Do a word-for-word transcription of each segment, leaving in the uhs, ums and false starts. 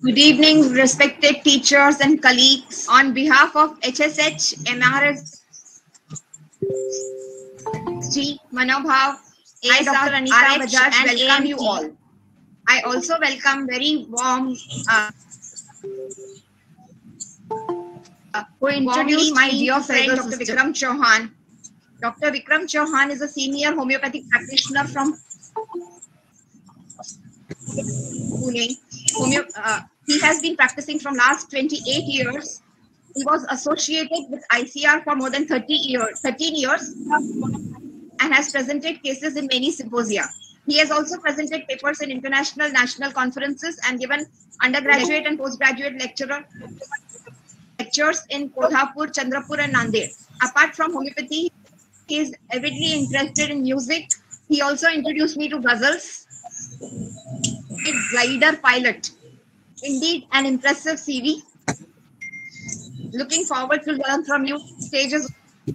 Good evening, respected teachers and colleagues. On behalf of H S H M R S G Manobhav, I, Doctor Anita Bajaj, welcome you all. I also welcome very warm uh, who introduced my dear friend Doctor Vikram Chauhan. Doctor Vikram Chauhan is a senior homeopathic practitioner from Pune. Homeo uh, he has been practicing from last twenty-eight years. He was associated with I C R for more than thirty years, thirteen years, and has presented cases in many symposia. He has also presented papers in international, national conferences and given undergraduate and postgraduate lecturer lectures in Kolhapur, Chandrapur, and Nanded. Apart from homeopathy, he is avidly interested in music. He also introduced me to ghazals. Glider pilot. Indeed, an impressive C V. Looking forward to learn from you. Stages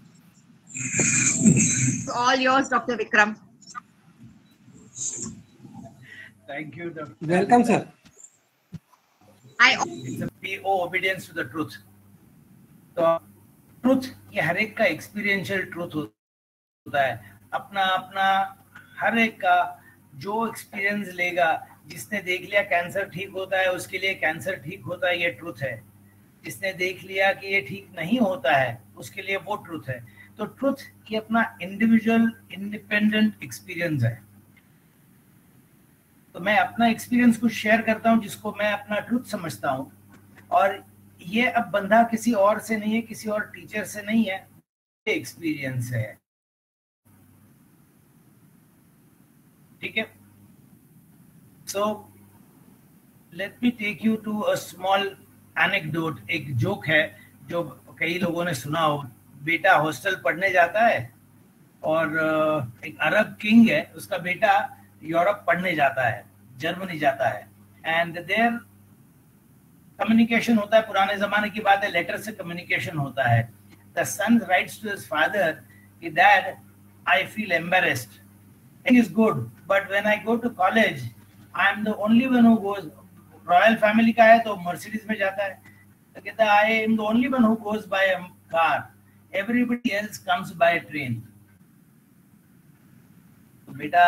all yours, Doctor Vikram. Thank you, Doctor Welcome, sir. I It's a P O obedience to the truth. तो truth ये हर एक का experiential truth होता है. अपना अपना हर एक का जो experience लेगा, जिसने देख लिया कैंसर ठीक होता है उसके लिए कैंसर ठीक होता है, ये ट्रूथ है. जिसने देख लिया कि ये ठीक नहीं होता है उसके लिए वो ट्रूथ है. तो ट्रूथ की अपना इंडिविजुअल इंडिपेंडेंट एक्सपीरियंस है. तो मैं अपना एक्सपीरियंस कुछ शेयर करता हूँ जिसको मैं अपना ट्रूथ समझता हूँ, और ये अब बंधा किसी और से नहीं है, किसी और टीचर से नहीं है, ये एक्सपीरियंस है. ठीक है. So let me take you to a small anecdote. एक जोक है जो कई लोगों ने सुना हो. बेटा हॉस्टल पढ़ने जाता है और एक अरब किंग है, उसका बेटा यूरोप पढ़ने जाता है, जर्मनी जाता है. एंड देयर कम्युनिकेशन होता है, पुराने जमाने की बात है, लेटर से कम्युनिकेशन होता है. The son writes to his father कि dad I feel embarrassed. It is good but when I go to college I am the only one who goes. Royal family का है तो मर्सिडीज में जाता है. तो कहता है I am the only one who goes by a car. Everybody else comes by a train. तो बेटा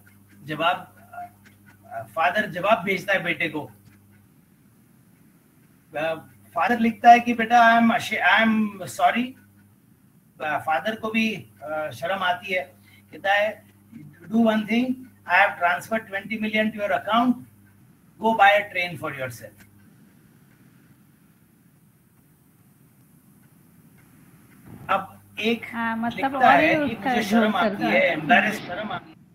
जवाब फादर जवाब भेजता है बेटे को. फादर लिखता है कि बेटा I am I am sorry. Father को भी शर्म आती है. कहता है do one thing, I have transferred twenty million to your account. Go buy a train for yourself. अब एक हाँ, मतलब लिखता है कि मुझे शर्म आती है, एम्बैरेस शर्म आती है.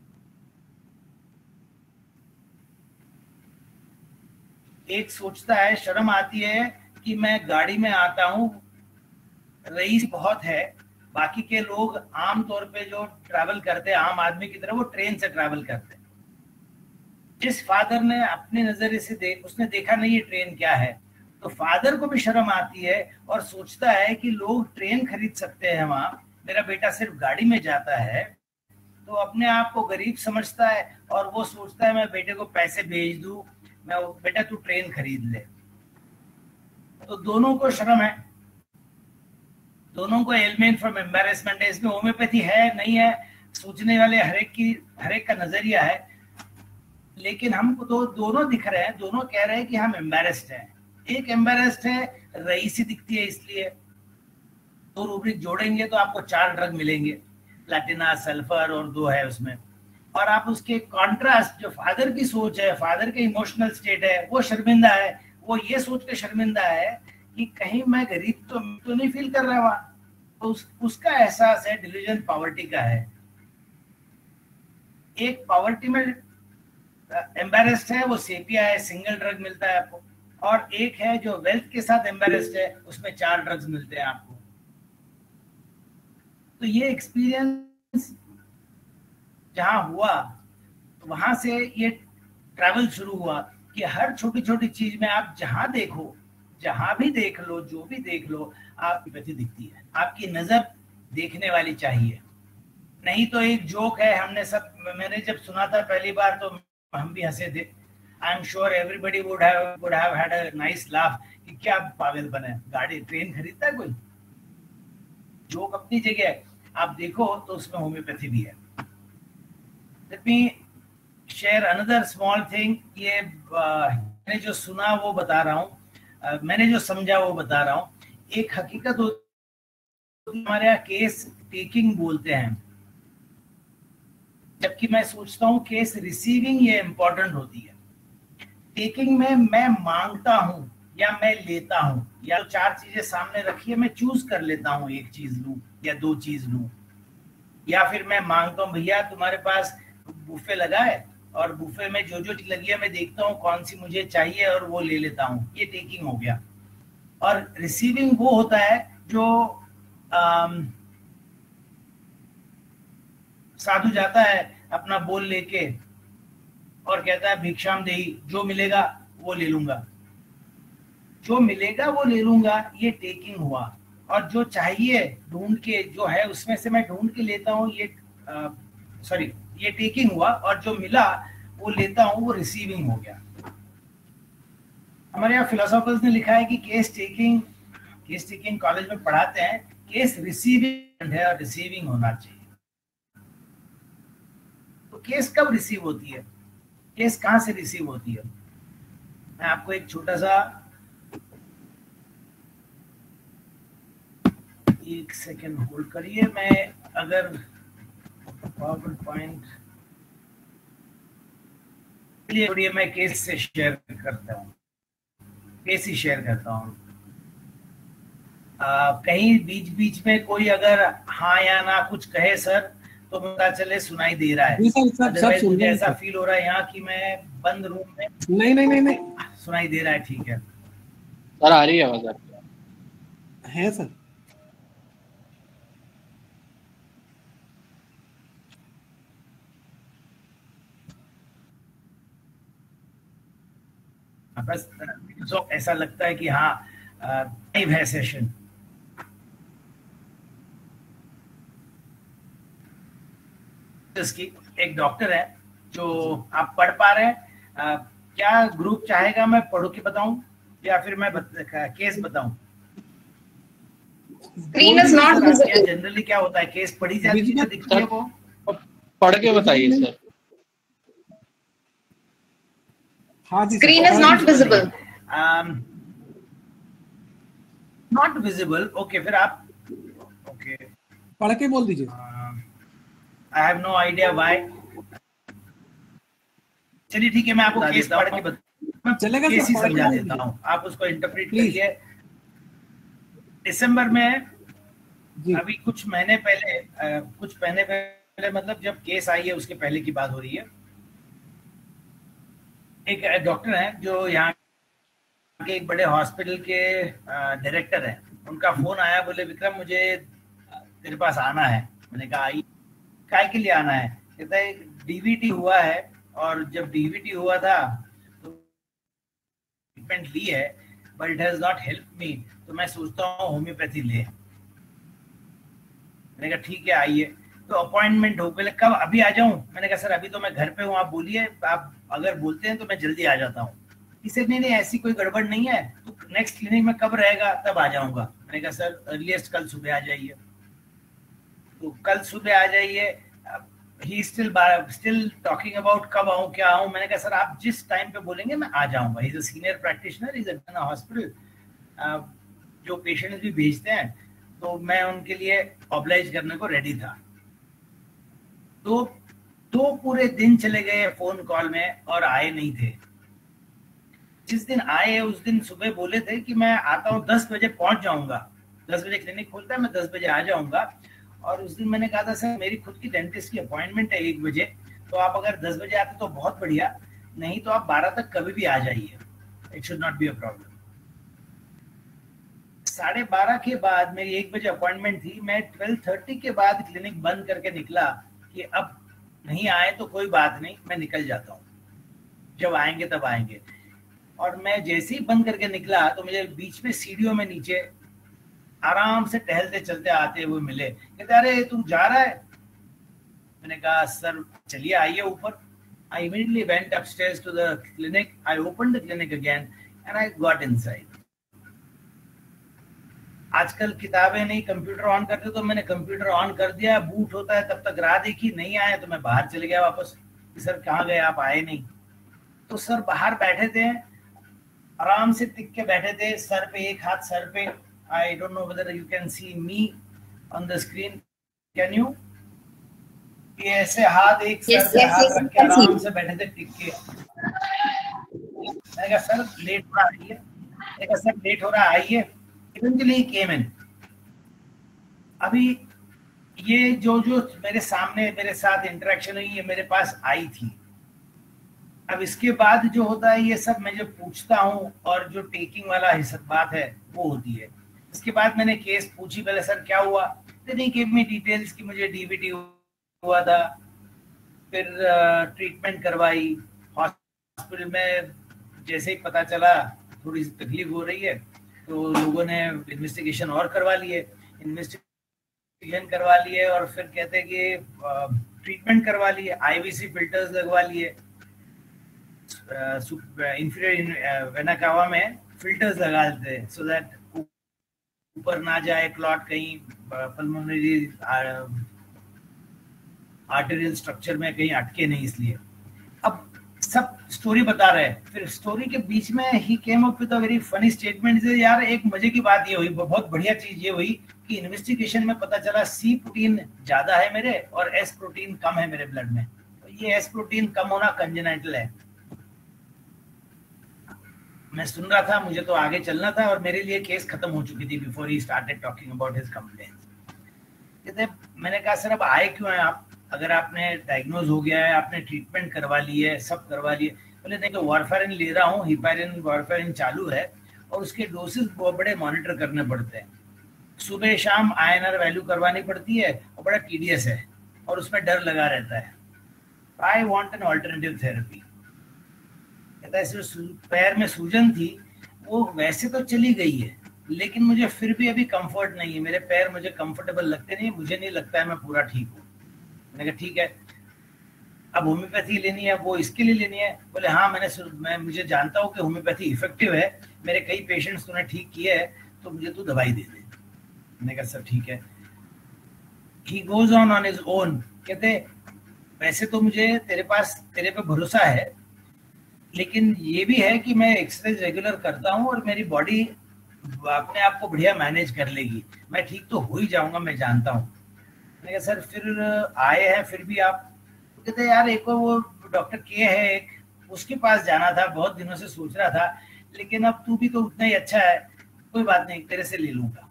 एक सोचता है शर्म आती है कि मैं गाड़ी में आता हूँ, रईस बहुत है, बाकी के लोग आम तौर पे जो ट्रैवल करते हैं आम आदमी की तरह वो ट्रेन से ट्रैवल करते हैं. जिस फादर ने अपने नजरिए से देख उसने देखा नहीं ये ट्रेन क्या है, तो फादर को भी शर्म आती है और सोचता है कि लोग ट्रेन खरीद सकते हैं वहां, मेरा बेटा सिर्फ गाड़ी में जाता है. तो अपने आप को गरीब समझता है और वो सोचता है मैं बेटे को पैसे भेज दूं, मैं बेटा तू ट्रेन खरीद ले. तो दोनों को शर्म है, दोनों को एलिमेंट फ्रॉम एम्बैरेसमेंट है. इसमें होम्योपैथी है नहीं है, सोचने वाले हर एक की हर एक का नजरिया है. लेकिन हमको तो दोनों दिख रहे हैं, दोनों कह रहे हैं कि हम एम्बैरेस्ड हैं. एक एम्बैरेस्ड है, रईसी दिखती है इसलिए. दो रूब्रिक जोड़ेंगे तो आपको चार ड्रग मिलेंगे, प्लैटिना, सल्फर और दो है उसमें. और आप उसके कॉन्ट्रास्ट जो फादर की सोच है, फादर के इमोशनल स्टेट है, वो शर्मिंदा है. वो ये सोच के शर्मिंदा है कि कहीं मैं गरीब तो, तो नहीं फील कर रहा वहां. तो उस, उसका एहसास है डिलीजन पॉवर्टी का है. एक पॉवर्टी में एम्बैरेस्ड है, वो सेपिया है, सिंगल ड्रग मिलता है आपको. और एक है जो वेल्थ के साथ एम्बैरेस्ड है, उसमें चार ड्रग्स मिलते हैं आपको. तो ये एक्सपीरियंस जहां हुआ वहां से ये ट्रैवल शुरू हुआ कि हर छोटी छोटी चीज में आप जहां देखो, जहां भी देख लो, जो भी देख लो, आपकी गति दिखती है. आपकी नजर देखने वाली चाहिए. नहीं तो एक जोक है, हमने सब मैंने जब सुना था पहली बार तो हम भी हंसे थे. I am sure everybody would have would have had a nice laugh कि क्या पागल बने, गाड़ी ट्रेन खरीदता है कोई? जोक अपनी जगह है, आप देखो तो उसमें होम्योपैथी भी है। Let me share another small thing. ये uh, मैंने जो सुना वो बता रहा हूँ, uh, मैंने जो समझा वो बता रहा हूँ। एक हकीकत होती है, हमारे यहाँ केस टेकिंग बोलते हैं, जबकि मैं सोचता हूँ केस रिसीविंग ये इंपॉर्टेंट होती है। टेकिंग में मैं मांगता हूँ या मैं लेता हूँ, या तो चार चीजें सामने रखी है, मैं चूज कर लेता हूँ एक चीज लूं या दो चीज लूं, या फिर मैं मांगता हूँ भैया तुम्हारे पास बुफे लगा है और बुफे में जो जो चीज लगी है मैं देखता हूँ कौन सी मुझे चाहिए और वो ले लेता हूँ, ये टेकिंग हो गया। और रिसीविंग वो होता है जो आम, साधु जाता है अपना बोल लेके और कहता है भिक्षाम देही, जो मिलेगा वो ले लूंगा, जो मिलेगा वो ले लूंगा, ये टेकिंग हुआ। और जो चाहिए ढूंढ के जो है उसमें से मैं ढूंढ के लेता हूँ, ये सॉरी ये टेकिंग हुआ। और जो मिला वो लेता हूँ, वो रिसीविंग हो गया। हमारे यहाँ फिलोसोफर्स ने लिखा है कि case taking case taking college में पढ़ाते हैं, केस रिसीविंग है और रिसीविंग होना चाहिए। तो केस कब रिसीव होती है, केस कहाँ से रिसीव होती है? मैं आपको एक छोटा सा, एक सेकेंड होल्ड करिए, मैं अगर पावर पॉइंट लिए मैं केस से शेयर करता हूँ, केस ही शेयर करता हूँ। कहीं बीच बीच में कोई अगर हाँ या ना कुछ कहे सर तो पता चले सुनाई दे रहा है। सब, सब, सब मुझे ऐसा फील हो रहा है यहाँ कि मैं बंद रूम में, नहीं नहीं नहीं नहीं सुनाई दे रहा है। ठीक है सर, आ रही है आवाज है सर। बस तो ऐसा लगता है कि हाँ लाइव है सेशन। इसकी एक डॉक्टर है जो आप पढ़ पा रहे हैं, आ, क्या ग्रुप चाहेगा मैं पढ़ो के बताऊं या फिर मैं बत, केस बताऊं? Screen is not visible. Generally क्या होता है, केस पढ़ी जाती है, दिखती है, वो पढ़ के बताइए सर। हाँ जी, screen is not visible. Not visible, okay, फिर आप ओके पढ़ के बोल दीजिए। I have no idea why. चलिए ठीक है, मैं आपको केस पढ़ के बता, चलेगा केस ही सर, समझा देता हूँ, आप उसको इंटरप्रेट करिए। दिसंबर में जी। अभी कुछ महीने पहले आ, कुछ महीने पहले मतलब जब केस आई है उसके पहले की बात हो रही है। एक डॉक्टर है जो यहाँ के एक बड़े हॉस्पिटल के डायरेक्टर हैं, उनका फोन आया, बोले विक्रम मुझे तेरे पास आना है। मैंने कहा आई, काय के लिए आना है? कहता है डीवीटी हुआ है और जब डीवीटी हुआ था तो ट्रीटमेंट ली है but it has not help me, तो मैं सोचता हूँ होम्योपैथी ले। मैंने कहा ठीक है आइए। तो अपॉइंटमेंट हो, पहले कब, अभी आ जाऊं? मैंने कहा सर अभी तो मैं घर पे हूँ, आप बोलिए, आप अगर बोलते हैं तो मैं जल्दी आ जाता हूँ। इसे नहीं नहीं ऐसी कोई गड़बड़ नहीं है, तो नेक्स्ट क्लिनिक में कब रहेगा? तब आ जाऊंगा। मैंने कहा सर अर्लीस्ट कल सुबह आ जाइए। तो कल सुबह आ जाइए। He still still talking about कब आऊं क्या आऊं। मैंने कहा सर आप जिस टाइम पे बोलेंगे मैं आ जाऊंगा। He is a senior practitioner, is a hospital, जो पेशेंट्स भी भेजते हैं, तो मैं उनके लिए ऑब्लाइज करने को रेडी था। तो दो पूरे दिन चले गए फोन कॉल में और आए नहीं थे। जिस दिन आए उस दिन सुबह बोले थे कि मैं आता हूँ, दस बजे पहुंच जाऊंगा, दस बजे क्लिनिक खुलता है, मैं दस बजे आ जाऊंगा। और उस दिन मैंने कहा था सर मेरी खुद की डेंटिस्ट की अपॉइंटमेंट है एक बजे, तो आप अगर दस बजे आते तो बहुत बढ़िया, नहीं तो आप बारह तक कभी भी आ जाइए, it should not be a problem. साढ़े बारह के बाद मेरी एक बजे अपॉइंटमेंट थी, मैं ट्वेल्व थर्टी के बाद क्लिनिक बंद करके निकला कि अब नहीं आए तो कोई बात नहीं, मैं निकल जाता हूँ, जब आएंगे तब आएंगे। और मैं जैसे ही बंद करके निकला तो मुझे बीच में सीढ़ियों में नीचे आराम से टहलते चलते आते हुए मिले। कहते अरे तू जा रहा है? मैंने कहा सर चलिए आइए ऊपर। I immediately went upstairs to the clinic. I opened the clinic again and I got inside. आजकल किताबें नहीं, कंप्यूटर ऑन करते, तो मैंने कंप्यूटर ऑन कर दिया, बूट होता है, तब तक राह देखी, नहीं आए तो मैं बाहर चले गया वापस। सर कहाँ गए आप, आए नहीं। तो सर बाहर बैठे थे, आराम से टिक के बैठे थे, सर पे एक हाथ सर पे। I don't know whether you can see me on the screen, can you? ये ऐसे हाथ एक सर पे हाथ रख के आराम से बैठे थे टिक के। मैंने कहा सर लेट हो रहा है, मैंने कहा सर लेट हो रहा है, आइए। Eventually he came in. अभी ये जो जो मेरे सामने मेरे साथ इंटरेक्शन हुई, ये मेरे पास आई थी। अब इसके बाद जो होता है, ये सब मैं जो पूछता हूँ और जो टेकिंग वाला हिस्सा बात है वो होती है। इसके बाद मैंने केस पूछी, पहले सर क्या हुआ, नहीं गिव मी डिटेल्स कि मुझे डीवीटी हुआ था, फिर ट्रीटमेंट करवाई हॉस्पिटल में। जैसे ही पता चला थोड़ी सी तकलीफ हो रही है, तो लोगों ने इन्वेस्टिगेशन और करवा लिए, इन्वेस्टिगेशन करवा लिए और फिर कहते हैं कि ट्रीटमेंट करवा लिए, आईवीसी फिल्टर्स लगवा लिए, इंफीरियर वेना कावा में फिल्टर्स लगा देते हैं सो दैट ऊपर ना जाए क्लॉट, कहीं पल्मोनरी आर्टेरियल स्ट्रक्चर में कहीं अटके नहीं, इसलिए। अब सब स्टोरी बता रहे हैं, फिर स्टोरी के बीच में he came up with a very funny statement. यार एक मजे की बात ये हुई, बहुत बढ़िया चीज ये हुई कि इन्वेस्टिगेशन में पता चला सी प्रोटीन ज्यादा है मेरे और एस प्रोटीन कम है मेरे ब्लड में। तो ये एस प्रोटीन कम होना कंजेनाइटल है। मैं सुन रहा था, मुझे तो आगे चलना था और मेरे लिए केस खत्म हो चुकी थी before he started talking about his complaints. कहते मैंने कहा सर अब आए क्यों हैं आप, अगर आपने डायग्नोज हो गया है, आपने ट्रीटमेंट करवा ली है, सब करवा लिए। बोले नहीं, तो वारफेरिन ले रहा हूँ, हिपारिन वारफेरिन चालू है और उसके डोसेस बहुत बड़े मॉनिटर करने पड़ते हैं, सुबह शाम आईएनआर वैल्यू करवानी पड़ती है और बड़ा टीडियस है और उसमें डर लगा रहता है। I want an alternative therapy. कहता है पैर में सूजन थी, वो वैसे तो चली गई है, लेकिन मुझे फिर भी अभी कंफर्ट नहीं है, मेरे पैर मुझे कंफर्टेबल लगते नहीं, मुझे नहीं लगता है मैं पूरा ठीक हूँ। मैंने कहा ठीक है, अब होम्योपैथी लेनी है, वो इसके लिए लेनी है। बोले हाँ मैंने मैं मुझे जानता हूँ कि होम्योपैथी इफेक्टिव है, मेरे कई पेशेंट्स तूने ठीक किए हैं, तो मुझे तू दवाई दे दे। मैंने कहा सर ठीक है। He goes on on his own. कहते वैसे तो मुझे तेरे पास तेरे पे भरोसा है, लेकिन ये भी है कि मैं एक्सरसाइज रेगुलर करता हूँ और मेरी बॉडी अपने आप को बढ़िया मैनेज कर लेगी, मैं ठीक तो हो ही जाऊंगा, मैं जानता हूँ। मैंने कहा सर फिर आए हैं फिर भी आप? तो कहते यार एक वो डॉक्टर के है एक, उसके पास जाना था, बहुत दिनों से सोच रहा था, लेकिन अब तू भी तो उतना ही अच्छा है, कोई बात नहीं तेरे से ले लूंगा।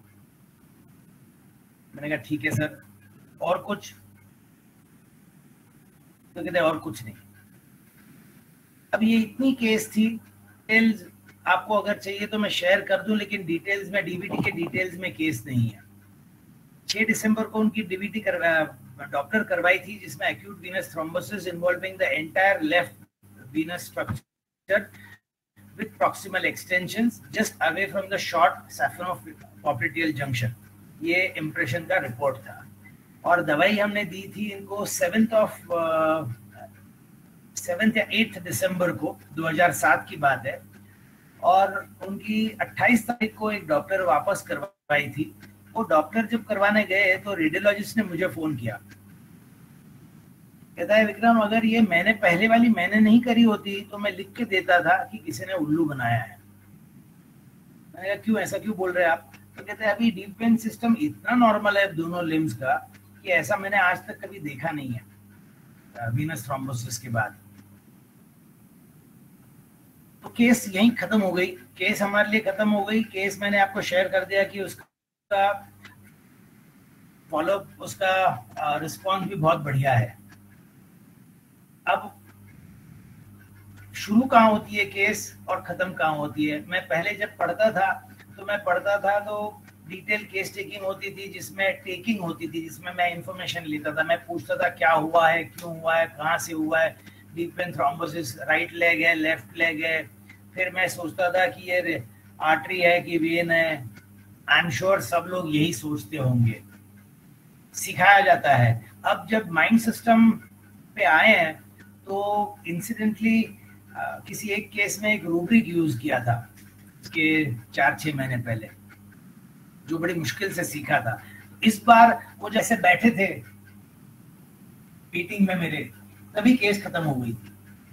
मैंने कहा ठीक है सर, और कुछ? तो कहते और कुछ नहीं। अब ये इतनी केस थी, डिटेल्स आपको अगर चाहिए तो मैं शेयर कर दूं, लेकिन डिटेल्स में डीवीटी के डिटेल्स में केस नहीं है। छह दिसंबर को उनकी डीवीटी करवा डॉक्टर करवाई थी, जिसमें acute venous thrombosis involving the entire left venous structure with proximal extensions just away from the short saphenopopliteal junction. ये इम्प्रेशन का रिपोर्ट था और दवाई हमने दी थी इनको सेवेंथ ऑफ सेवेंथ या एट्थ दिसंबर को दो हज़ार सात की बात है, और उनकी अट्ठाईस तारीख को एक डॉक्टर वापस करवाई थी। वो डॉक्टर जब करवाने गए तो रेडियोलॉजिस्ट ने मुझे फोन किया, कहता है विक्रम अगर ये मैंने पहले वाली मैंने नहीं करी होती तो मैं लिख के देता था कि किसी ने उल्लू बनाया है। मैंने कहा क्यों, ऐसा क्यों बोल रहे हैं आप? तो कहते हैं अभी डीप वेन सिस्टम इतना नॉर्मल है दोनों लिम्स का कि ऐसा मैंने आज तक कभी देखा नहीं है वीनस थ्रोम्बोसिस के बाद। तो केस यहीं खत्म हो गई, केस हमारे लिए खत्म हो गई। केस मैंने आपको शेयर कर दिया कि उसका फॉलो उसका रिस्पॉन्स भी बहुत बढ़िया है। अब शुरू कहाँ होती है केस और खत्म कहाँ होती है? मैं पहले जब पढ़ता था तो मैं पढ़ता था तो डिटेल केस टेकिंग होती थी, जिसमें टेकिंग होती थी, जिसमें मैं इंफॉर्मेशन लेता था, मैं पूछता था क्या हुआ है, क्यों हुआ है, कहाँ से हुआ है, deep vein thrombosis right leg है, लेफ्ट लेग है। फिर मैं सोचता था कि ये आर्टरी है कि वेन है। आई एम श्योर सब लोग यही सोचते होंगे, सिखाया जाता है। अब जब माइंड सिस्टम पे आए हैं तो इंसिडेंटली किसी एक केस में एक रूब्रिक यूज किया था इसके चार छह महीने पहले, जो बड़ी मुश्किल से सीखा था। इस बार वो जैसे बैठे थे मीटिंग में मेरे, तभी केस खत्म हो गई थी।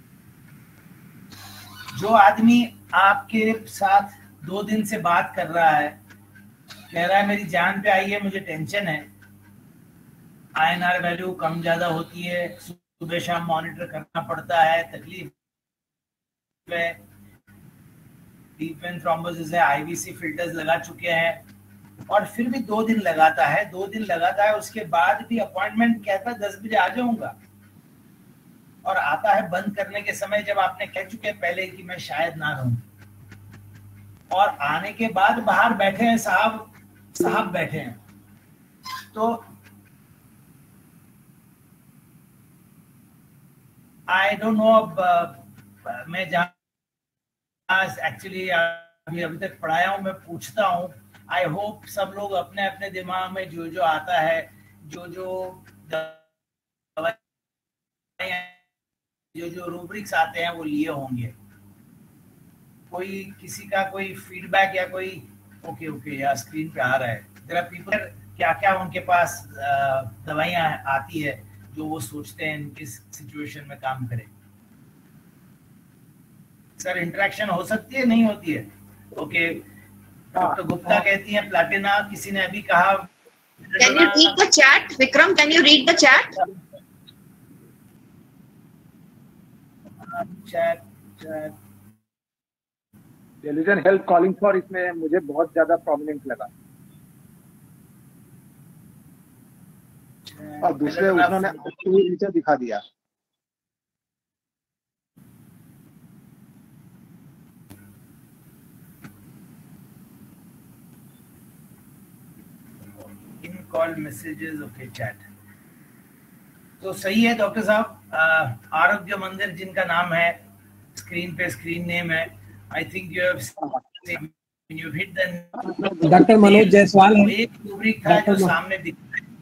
जो आदमी आपके साथ दो दिन से बात कर रहा है, कह रहा है मेरी जान पे आई है, मुझे टेंशन है, आई एन आर वैल्यू कम ज्यादा होती है, सुबह शाम मॉनिटर करना पड़ता है, तकलीफ है, डीप वेन थ्रोम्बोसिस है, आईवीसी फिल्टर्स लगा चुके हैं, और फिर भी दो दिन लगाता है दो दिन लगाता है उसके बाद भी अपॉइंटमेंट कहता है दस बजे आ जाऊंगा, और आता है बंद करने के समय जब आपने कह चुके पहले कि मैं शायद ना रहूं, और आने के बाद बाहर बैठे हैं साहब साहब बैठे हैं। तो आई डोंट नो, अब मैं जहाँ एक्चुअली अभी अभी तक पढ़ाया हूँ, मैं पूछता हूँ, आई होप सब लोग अपने अपने दिमाग में जो जो आता है, जो जो जो जो रूब्रिक्स आते हैं वो लिए होंगे। कोई किसी का कोई फीडबैक या कोई ओके ओके या स्क्रीन पे आ रहा है, जरा पीपल क्या क्या उनके पास दवाइयाँ आती है जो वो सोचते हैं किस सिचुएशन में काम करें। सर इंटरेक्शन हो सकती है, नहीं होती है? ओके, डॉक्टर गुप्ता कहती है प्लैटिना, किसी ने अभी कहा। Can you read the chat, Vikram? Can you read the chat? Chat chat delusion health calling for, इसमें मुझे बहुत ज्यादा प्रोमिनेंट लगा, और दूसरे उन्होंने नीचे दिखा दिया। इन कॉल मैसेजेस, ओके चैट तो सही है डॉक्टर साहब। आरोग्य मंदिर जिनका नाम है, स्क्रीन पे स्क्रीन नेम है, I think you have you hit the doctor Manoj Jaiswal है। एक रूब्रिक था जो सामने दिख रहा है।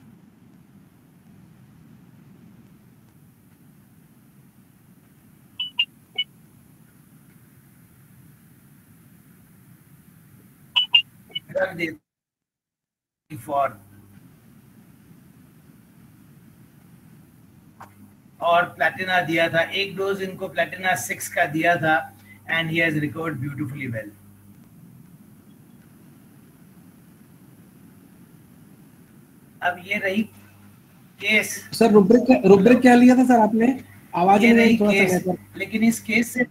फॉर और प्लैटिना दिया था, एक डोज इनको प्लैटिना सिक्स का दिया था, and he has recovered beautifully well. अब ये रही केस। सर रुब्रिक रुब्रिक क्या लिया था सर आपने? आवाज ये नहीं रही थोड़ा केस, सा। लेकिन इस केस से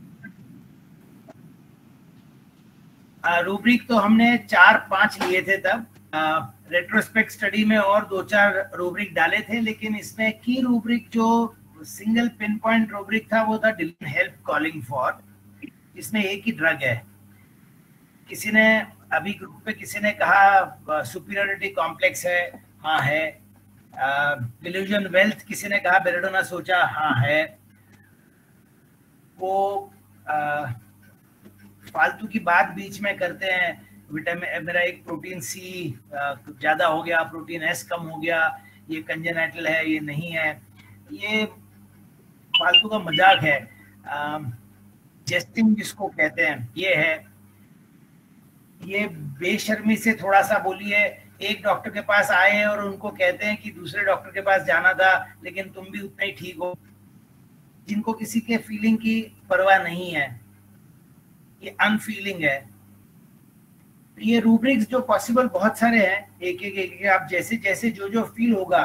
रूब्रिक तो हमने चार पांच लिए थे तब, रेट्रोस्पेक्ट स्टडी में और दो चार रूब्रिक डाले थे, लेकिन इसमें की रूब्रिक जो सिंगल पिन पॉइंट रूब्रिक था वो था डेल्यूजन हेल्प कॉलिंग फॉर। इसमें एक ही ड्रग है। किसी ने अभी ग्रुप पे किसी ने कहा सुपीरियरिटी कॉम्प्लेक्स है, हाँ है। डेल्यूजन वेल्थ किसी ने कहा, बेरेडोना सोचा, हाँ है। वो आ, फालतू की बात बीच में करते हैं, विटामिन मेरा एक प्रोटीन सी ज्यादा हो गया, प्रोटीन एस कम हो गया, ये कंजेनाइटल है, ये नहीं है, ये फालतू का मजाक है, जेस्टिंग जिसको कहते हैं ये है। ये बेशर्मी से थोड़ा सा बोलिए। एक डॉक्टर के पास आए और उनको कहते हैं कि दूसरे डॉक्टर के पास जाना था लेकिन तुम भी उतना ही ठीक हो, जिनको किसी के फीलिंग की परवाह नहीं है, ये अनफीलिंग है। ये रूब्रिक्स जो पॉसिबल बहुत सारे हैं, एक एक एक, एक आप जैसे जैसे जो जो फील होगा,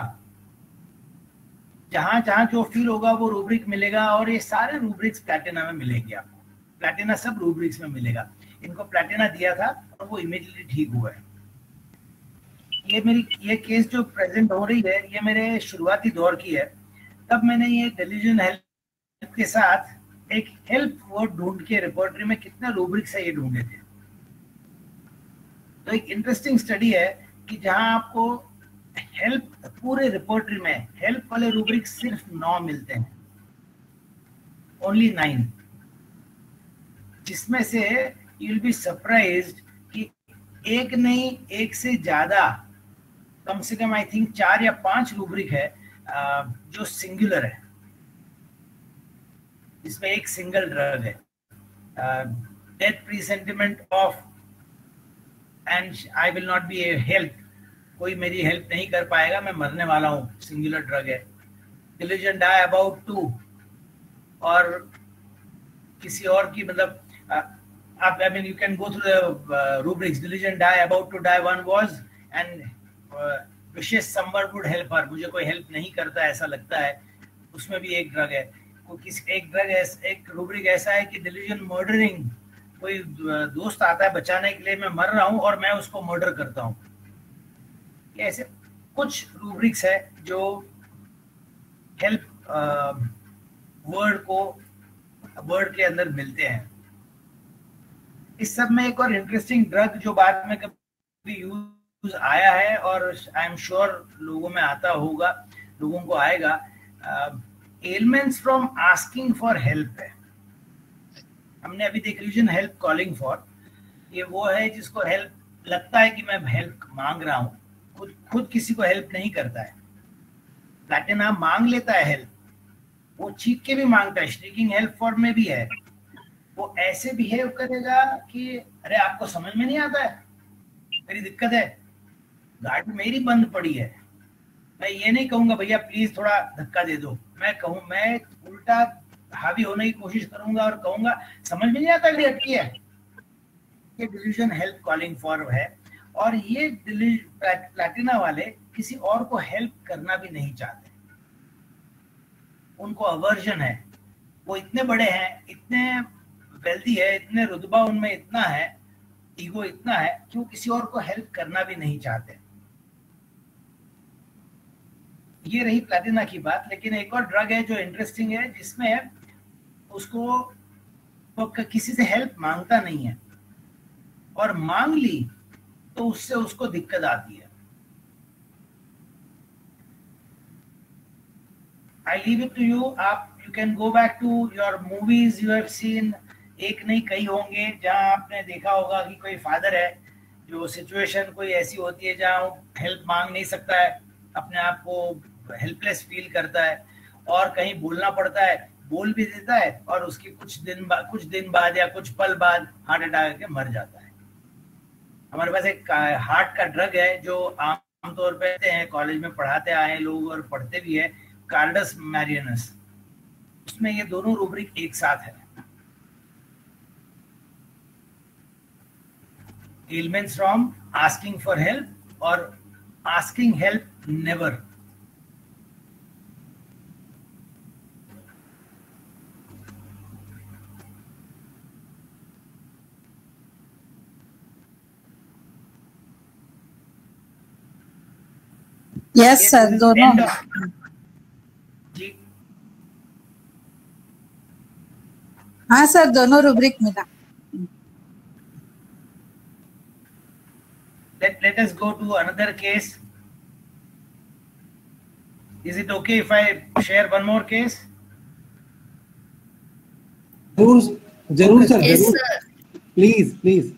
जहां जहां जो फील होगा वो रूब्रिक मिलेगा, और ये सारे रूब्रिक्स प्लैटिना में मिलेंगे आपको। प्लैटिना सब रूब्रिक्स में मिलेगा। इनको प्लैटिना दिया था और वो इमीडिएटली ठीक हुआ है। ये मेरी ये केस जो प्रेजेंट हो रही है, ये मेरे शुरुआती दौर की है। तब मैंने ये डेल्यूजन हेल्प के साथ एक हेल्प वर्ड ढूंढ के रिपोर्टरी में कितने रूब्रिक्स है ये ढूंढे थे। तो एक इंटरेस्टिंग स्टडी है कि जहां आपको हेल्प पूरे रिपोर्टरी में हेल्प वाले रूब्रिक सिर्फ नौ मिलते हैं, ओनली नाइन, जिसमें से यू विल बी सरप्राइज्ड कि एक नहीं एक से ज्यादा, कम से कम आई थिंक चार या पांच रूब्रिक है जो सिंगुलर है। जिसमें एक सिंगल ड्रग है, death presentiment of and I will not be help, कोई मेरी हेल्प नहीं कर पाएगा, मैं मरने वाला हूँ, सिंगुलर ड्रग है। डिलीजन डाई अबाउट टू, और किसी और की मतलब आप I mean you can go through the rubrics. Delusion die about to die, one was and wishes someone would help her, मुझे कोई हेल्प नहीं करता ऐसा लगता है, उसमें भी एक ड्रग है। कोई किसी एक ड्रग है, एक रूब्रिक ऐसा है कि डिलीजन मर्डरिंग, कोई दोस्त आता है बचाने के लिए, मैं मर रहा हूँ और मैं उसको मर्डर करता हूँ। ऐसे कुछ रूब्रिक्स है जो हेल्प वर्ड को वर्ड के अंदर मिलते हैं। इस सब में एक और इंटरेस्टिंग ड्रग जो बाद में कभी यूज आया है और आई एम श्योर लोगों में आता होगा, लोगों को आएगा, elements from asking for help है। हमने अभी देख लीजिए हेल्प कॉलिंग फॉर, ये वो है जिसको हेल्प लगता है कि मैं हेल्प मांग रहा हूँ, खुद खुद किसी को हेल्प नहीं करता है। प्लैटिना मांग लेता है हेल्प, वो चीख के भी मांगता है, स्ट्रीकिंग हेल्प फॉर में भी है। वो ऐसे बिहेव करेगा कि अरे आपको समझ में नहीं आता है, मेरी दिक्कत है, गाड़ी मेरी बंद पड़ी है, मैं ये नहीं कहूंगा भैया प्लीज थोड़ा धक्का दे दो, मैं कहूँ मैं उल्टा हावी होने की कोशिश करूंगा और कहूंगा समझ में नहीं आता गाड़ी अटकी है। ये डिलीजन हेल्प कॉलिंग फॉर है। और ये प्लैटिना वाले किसी और को हेल्प करना भी नहीं चाहते, उनको अवर्जन है। वो इतने बड़े हैं, इतने वेल्दी है, इतने रुतबा उनमें इतना है, ईगो इतना है कि वो किसी और को हेल्प करना भी नहीं चाहते। ये रही प्लैटिना की बात। लेकिन एक और ड्रग है जो इंटरेस्टिंग है, जिसमें उसको वो किसी से हेल्प मांगता नहीं है, और मांग ली तो उससे उसको दिक्कत आती है। I leave it to you. आप you can go back to your movies you have seen, एक नहीं कई होंगे जहां आपने देखा होगा कि कोई फादर है जो सिचुएशन कोई ऐसी होती है जहां वो हेल्प मांग नहीं सकता है, अपने आप को हेल्पलेस फील करता है, और कहीं बोलना पड़ता है, बोल भी देता है, और उसकी कुछ दिन बाद कुछ दिन बाद या कुछ पल बाद हार्ट अटैक के मर जाता है। हमारे पास एक हार्ट का ड्रग है जो आमतौर पर हैं, कॉलेज में पढ़ाते आए हैं लोग और पढ़ते भी है, कार्डस मैरियनस। उसमें ये दोनों रूब्रिक एक साथ है, elements from asking for help और asking help never. Yes sir, दोनों। जी हाँ सर, दोनों रूब्रिक मिला। Let, let us go to another case. Is it okay if I share one more case? जरूर जरूर सर, Yes, जरूर, sir. Please please.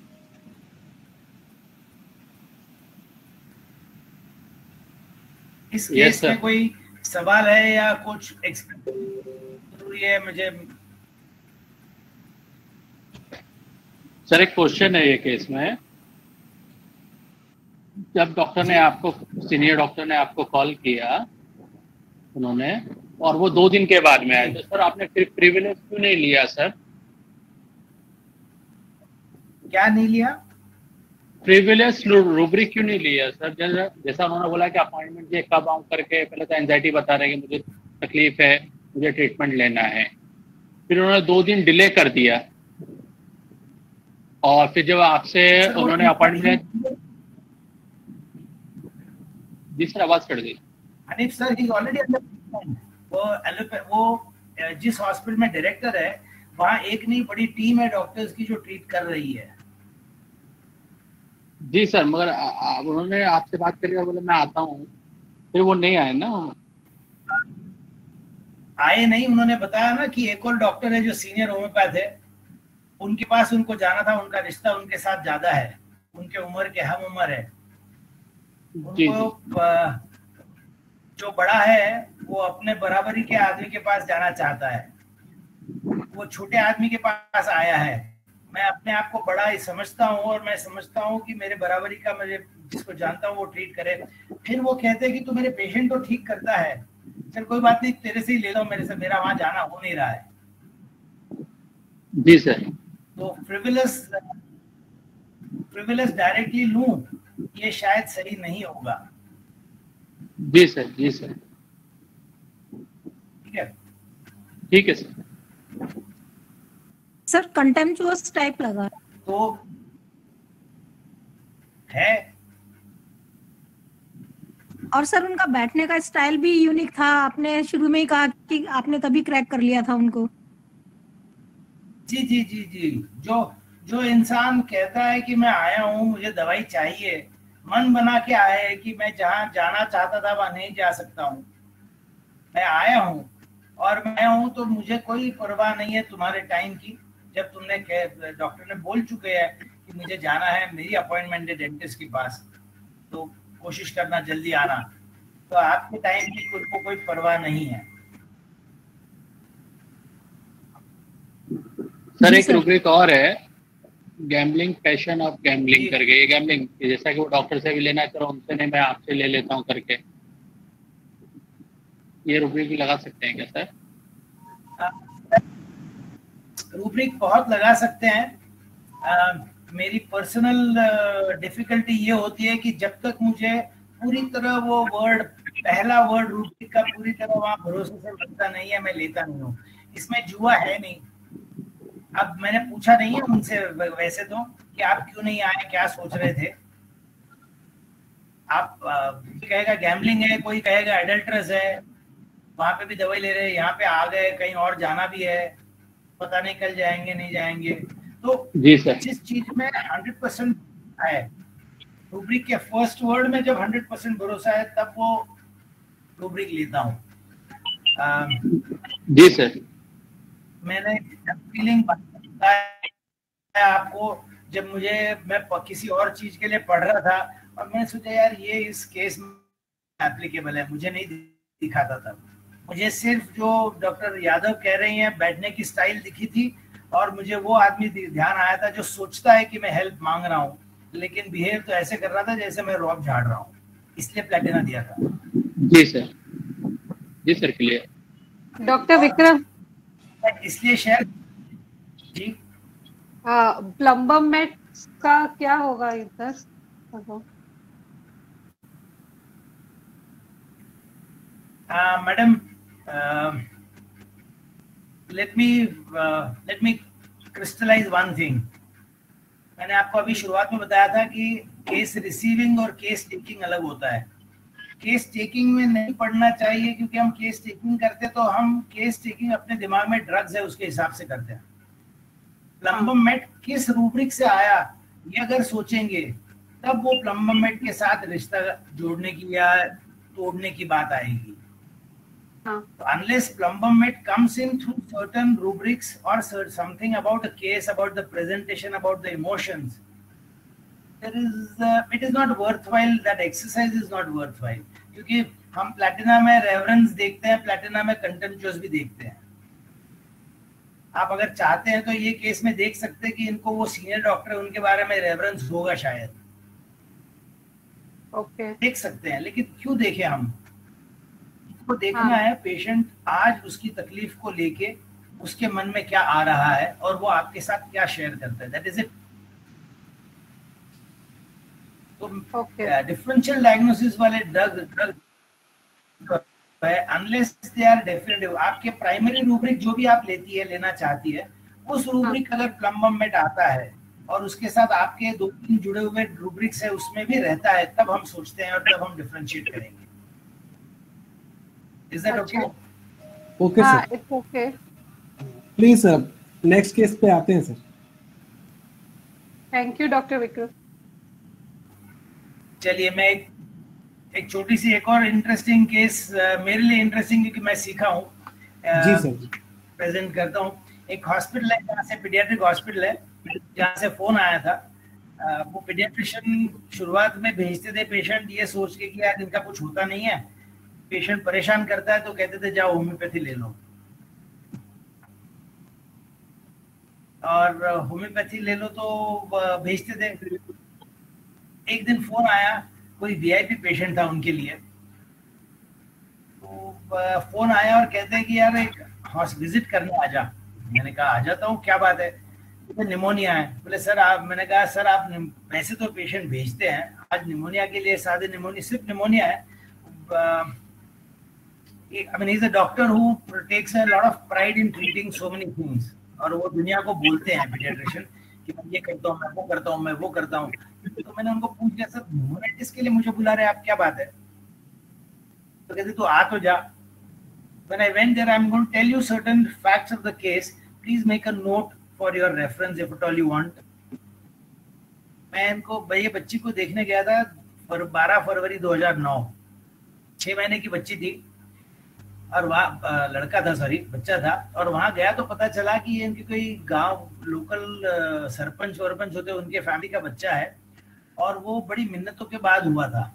इस Yes, केस sir. में कोई सवाल है या कुछ जरूरी है मुझे? सर एक क्वेश्चन है ये केस में, जब डॉक्टर ने आपको, सीनियर डॉक्टर ने आपको कॉल किया उन्होंने, और वो दो दिन के बाद में आए, तो सर आपने फिर प्रिविलेज क्यों नहीं लिया सर? क्या नहीं लिया? प्रिविलेज रूब्रिक क्यों नहीं लिया सर? जैसा जैसा उन्होंने बोला कि अपॉइंटमेंट ये कब आऊँ करके, पहले तो एंजाइटी बता रहे हैं कि मुझे तकलीफ है, मुझे ट्रीटमेंट लेना है, फिर उन्होंने दो दिन डिले कर दिया, और फिर जब आपसे उन्होंने अपॉइंटमेंट, जी सर आवाज कट गई। हनीफ सर ही ऑलरेडी वो एलोपै वो जिस हॉस्पिटल में डायरेक्टर है वहाँ एक नहीं बड़ी टीम है डॉक्टर्स की जो ट्रीट कर रही है। जी सर, मगर आ, आ, उन्होंने आपसे बात करके बोला मैं आता हूँ, फिर वो नहीं आए ना। आए नहीं, उन्होंने बताया ना कि एक और डॉक्टर है जो सीनियर होम्योपैथ है, उनके पास उनको जाना था, उनका रिश्ता उनके साथ ज्यादा है, उनके उम्र के हम उम्र है, जी, उनको जो बड़ा है वो अपने बराबरी के आदमी के पास जाना चाहता है। वो छोटे आदमी के पास आया है, मैं अपने आप को बड़ा ही समझता हूँ और मैं समझता हूँ कि मेरे बराबरी का मुझे जिसको जानता हूँ वो ट्रीट करे, फिर वो कहते हैं कि तू मेरे पेशेंट को ठीक करता है, चल कोई बात नहीं तेरे से ही ले लो, मेरे से मेरा वहां जाना हो नहीं रहा है। जी सर। तो फ्रिवलस फ्रिवलस डायरेक्टली लूं ये शायद सही नहीं होगा। जी सर, जी सर, ठीक है, ठीक है सर। सर कंटेम्पचुअस टाइप लगा तो है। और सर उनका बैठने का स्टाइल भी यूनिक था, आपने शुरू में ही कहा कि आपने तभी क्रैक कर लिया था उनको। जी जी जी जी जो जो इंसान कहता है कि मैं आया हूँ मुझे दवाई चाहिए, मन बना के आया है कि मैं जहाँ जाना चाहता था वहां नहीं जा सकता हूँ, मैं आया हूँ और मैं हूँ, तो मुझे कोई परवाह नहीं है तुम्हारे टाइम की। जब तुमने डॉक्टर ने बोल चुके हैं कि मुझे जाना है, मेरी अपॉइंटमेंट है डेंटिस्ट के पास, तो कोशिश करना जल्दी आना, तो आपके टाइम की खुद को कोई परवाह नहीं है। सर एक रुब्रिक और है, गैम्बलिंग, पैशन ऑफ गैम्बलिंग करके, ये गैम्बलिंग जैसा कि वो डॉक्टर से भी लेना करो उनसे नहीं मैं आपसे ले लेता हूँ करके, ये रुब्रिक भी लगा सकते हैं क्या सर? रूब्रिक बहुत लगा सकते हैं। आ, मेरी पर्सनल डिफिकल्टी ये होती है कि जब तक मुझे पूरी तरह वो वर्ड, पहला वर्ड रूब्रिक का पूरी तरह वहाँ भरोसे से लगता नहीं है, मैं लेता नहीं हूँ। इसमें जुआ है नहीं। अब मैंने पूछा नहीं है उनसे वैसे तो कि आप क्यों नहीं आए, क्या सोच रहे थे आप। कोई कहेगा गैम्बलिंग है, कोई कहेगा एडल्ट्रस है, वहां पे भी दवाई ले रहे हैं, यहाँ पे आ गए, कहीं और जाना भी है, पता नहीं कल जाएंगे नहीं जाएंगे। तो जी सर, जिस चीज में हंड्रेड परसेंट है, रूब्रिक के फर्स्ट वर्ड में जब हंड्रेड परसेंट भरोसा है तब वो रूब्रिक लेता हूँ। जी सर, मैंने फीलिंग बताया आपको, जब मुझे मैं किसी और चीज के लिए पढ़ रहा था और मैंने सोचा यार ये इस केस में एप्लीकेबल है, मुझे नहीं दिखाता था। मुझे सिर्फ जो डॉक्टर यादव कह रही हैं बैठने की स्टाइल दिखी थी और मुझे वो आदमी ध्यान आया था जो सोचता है कि मैं हेल्प मांग रहा हूँ लेकिन बिहेव तो ऐसे कर रहा था जैसे मैं रॉब झाड़ रहा हूँ, इसलिए प्लेटिना दिया था। जी सर, जी सर, क्लियर। डॉक्टर विक्रम, इसलिए शायद जी प्लम्बर मेट का क्या होगा इधर? Madam let me let me crystallize one thing. मैंने आपको अभी शुरुआत में बताया था कि केस रिसीविंग और केस टेकिंग अलग होता है। केस टेकिंग में नहीं पढ़ना चाहिए क्योंकि हम केस टेकिंग करते तो हम केस टेकिंग अपने दिमाग में ड्रग्स है उसके हिसाब से करते हैं। प्लम्बर मेट किस रूब्रिक से आया ये अगर सोचेंगे तब वो प्लम्बर मेट के साथ रिश्ता जोड़ने की या तोड़ने की बात आएगी। Unless plumber med comes in through certain rubrics or something about a case, about the presentation, about the emotions, there is uh, it is not worthwhile. That exercise is not worthwhile. क्योंकि हम प्लैटिना में reverence देखते हैं, प्लैटिना में contemptuous भी देखते हैं। आप अगर चाहते हैं तो ये केस में देख सकते हैं कि इनको वो सीनियर डॉक्टर है उनके बारे में रेवरेंस होगा शायद, ओके okay. देख सकते हैं। लेकिन क्यों देखें हम, को देखना हाँ. है पेशेंट आज उसकी तकलीफ को लेके उसके मन में क्या आ रहा है और वो आपके साथ क्या शेयर करता है, दैट इज इट। तो डिफरेंशियल डायग्नोसिस वाले drug drug unless they are definitive, आपके प्राइमरी रूब्रिक जो भी आप लेती है लेना चाहती है उस रूब्रिक हाँ. अगर प्लम्बर मेट आता है और उसके साथ आपके दो तीन जुड़े हुए रूब्रिक्स है उसमें भी रहता है, तब हम सोचते हैं और तब हम डिफरेंशिएट करेंगे। Is that okay? Okay हाँ, sir. It's okay. Please sir, next case पे आते हैं sir. Thank you doctor Vikram. चलिए मैं एक एक छोटी सी एक और इंटरेस्टिंग केस, मेरे लिए इंटरेस्टिंग क्योंकि मैं सीखा हूँ, जी सर, प्रेजेंट करता हूँ। एक हॉस्पिटल है जहाँ से पीडियाट्रिक हॉस्पिटल है जहाँ से फोन आया था। वो पीडियाट्रिशियन शुरुआत में भेजते थे पेशेंट ये सोच के कि यार इनका कुछ होता नहीं है, पेशेंट परेशान करता है तो कहते थे जाओ होम्योपैथी ले लो। और होम्योपैथी ले लो तो भेजते थे। एक दिन फोन आया, कोई वीआईपी पेशेंट था उनके लिए, तो फोन आया और कहते हैं कि यार एक विजिट करने आ जा। मैंने कहा आ जाता हूँ, क्या बात है? तो निमोनिया है। बोले सर आप, मैंने कहा सर आप वैसे तो पेशेंट भेजते हैं, आज निमोनिया के लिए, सादे निमोनिया, सिर्फ निमोनिया है। I mean, he's a doctor who takes a lot of pride in treating so many things, और वो दुनिया को बोलते हैं पीडियाट्रिशियन कि मैं ये करता हूँ, मैं वो करता हूँ, मैं वो करता हूँ। तो मैंने उनको पूछ लिया सर निमोनाइटिस के लिए मुझे बुला रहे हैं आप, क्या बात है? तो कहते तू आ तो जा। When I went there, I'm going to tell you certain facts of the case. Please make a note for your reference if at all you want. मैं इनको ये बच्ची को देखने गया था पर बारह फरवरी दो हज़ार नौ, छह महीने की बच्ची थी और वहाँ लड़का था, सॉरी बच्चा था। और वहाँ गया तो पता चला कि इनके कोई गांव लोकल सरपंच वरपंच होते उनके फैमिली का बच्चा है, और वो बड़ी मिन्नतों के बाद हुआ था।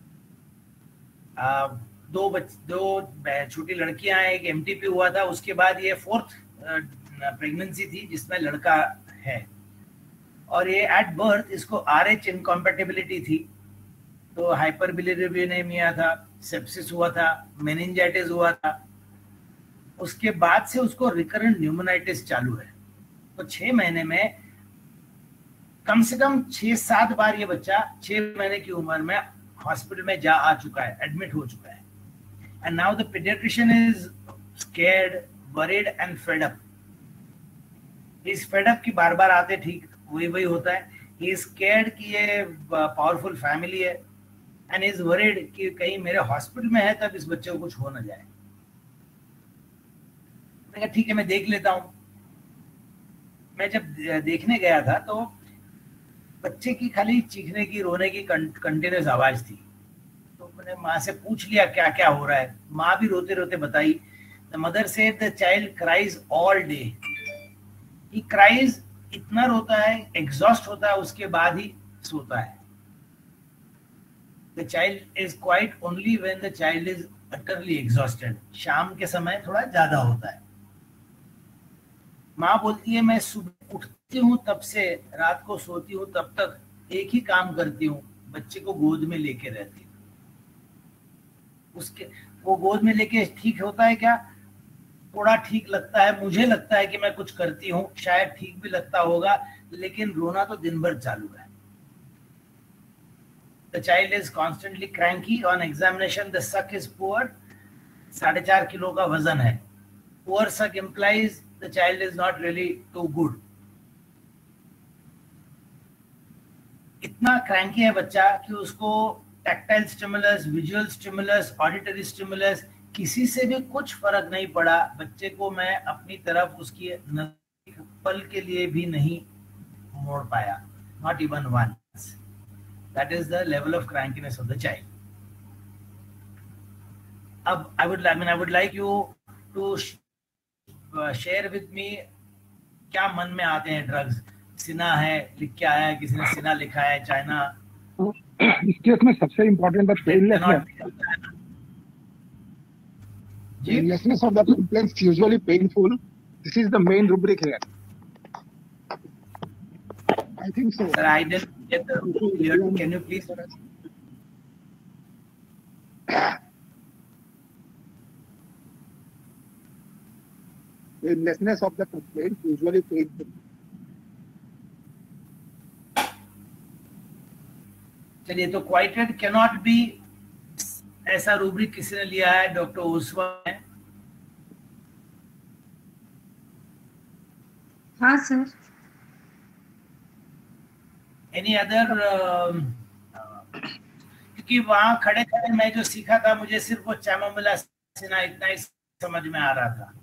आ, दो बच दो छोटी लड़कियां, एक एमटीपी हुआ था, उसके बाद ये फोर्थ प्रेगनेंसी थी जिसमें लड़का है। और ये एट बर्थ इसको आरएच इनकॉम्पेटिबिलिटी थी, तो हाइपरबिलिरुबिनेमिया था, सेप्सिस हुआ था, मेनिंजाइटिस हुआ था। उसके बाद से उसको रिकरेंट न्यूमोनाइटिस चालू है। तो छह महीने में कम से कम छह सात बार ये बच्चा छह महीने की उम्र में हॉस्पिटल में जा आ चुका है, एडमिट हो चुका है। And now the paediatrician is scared, worried and fed up. इस फेड अप की बार बार आते ठीक वही वही होता है। ही इज स्कैर्ड कि ये पावरफुल फैमिली है, एंड इज वरीड कि कहीं मेरे हॉस्पिटल में है तब इस बच्चे को कुछ हो ना जाए। मैं ठीक है मैं देख लेता हूँ। मैं जब देखने गया था तो बच्चे की खाली चीखने की, रोने की कंटिन्यूस आवाज थी। तो मैंने माँ से पूछ लिया क्या क्या हो रहा है। माँ भी रोते रोते बताई। The mother said the child cries all day. He cries, इतना रोता है, एग्जॉस्ट होता है, उसके बाद ही सोता है। The child is quiet only when the child is utterly exhausted. शाम के समय थोड़ा ज्यादा होता है। माँ बोलती है मैं सुबह उठती हूँ तब से रात को सोती हूँ तब तक एक ही काम करती हूँ, बच्चे को गोद में लेके रहती हूँ। उसके वो गोद में लेके ठीक होता है क्या? थोड़ा ठीक लगता है, मुझे लगता है कि मैं कुछ करती हूँ, शायद ठीक भी लगता होगा, लेकिन रोना तो दिन भर चालू है। The child is constantly cranky. On examination, the suck is poor. साढ़े चार किलो का वजन है। Poor suck implies the child is not really too good. इतना cranky है बच्चा कि उसको tactile stimulus, visual stimulus, auditory stimulus किसी से भी कुछ फर्क नहीं पड़ा। बच्चे को मैं अपनी तरफ उसकी नजर पल के लिए भी नहीं मोड़ पाया, not even once. That is the level of crankiness of the child. अब I would, I mean, I would like you to uh, share with me क्या मन में आते हैं ड्रग्स। सिना है लिख के आया है, किसी ने सिना लिखा है, चाइना। इस केस में सबसे इम्पोर्टेंट बात पेनलेसनेस। Painlessness of the complaints is usually painful. This is the main rubric here. I think so. Sir, I didn't get the clear. Can you please? Painlessness of the complaint usually painful. चलिए, तो quieted cannot be, ऐसा rubric किसी ने लिया है? Doctor ओसवा ने। हाँ sir. Any other? क्योंकि वहां खड़े खड़े मैं जो सीखा था, मुझे सिर्फ वो चैमोमिला सिना इतना ही समझ में आ रहा था।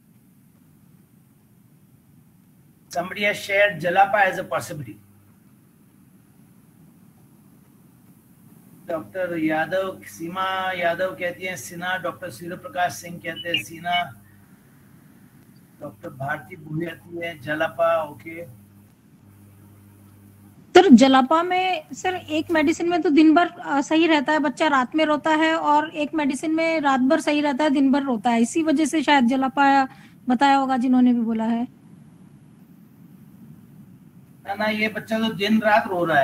Somebody has shared Jalapa as a possibility. Doctor Yadav, Seema Yadav कहती हैं सिना, डॉक्टर सूर्य प्रकाश सिंह कहते हैं सीना, डॉक्टर भारती बुढ़ियाती है जलापा। ओके सर, जलापा में सर एक मेडिसिन में तो दिन भर सही रहता है, बच्चा रात में रोता है, और एक मेडिसिन में रात भर सही रहता है, दिन भर रोता है। इसी वजह से शायद जलापा बताया होगा जिन्होंने भी बोला है। ना ना ये बच्चा तो दिन रात रो रहा है,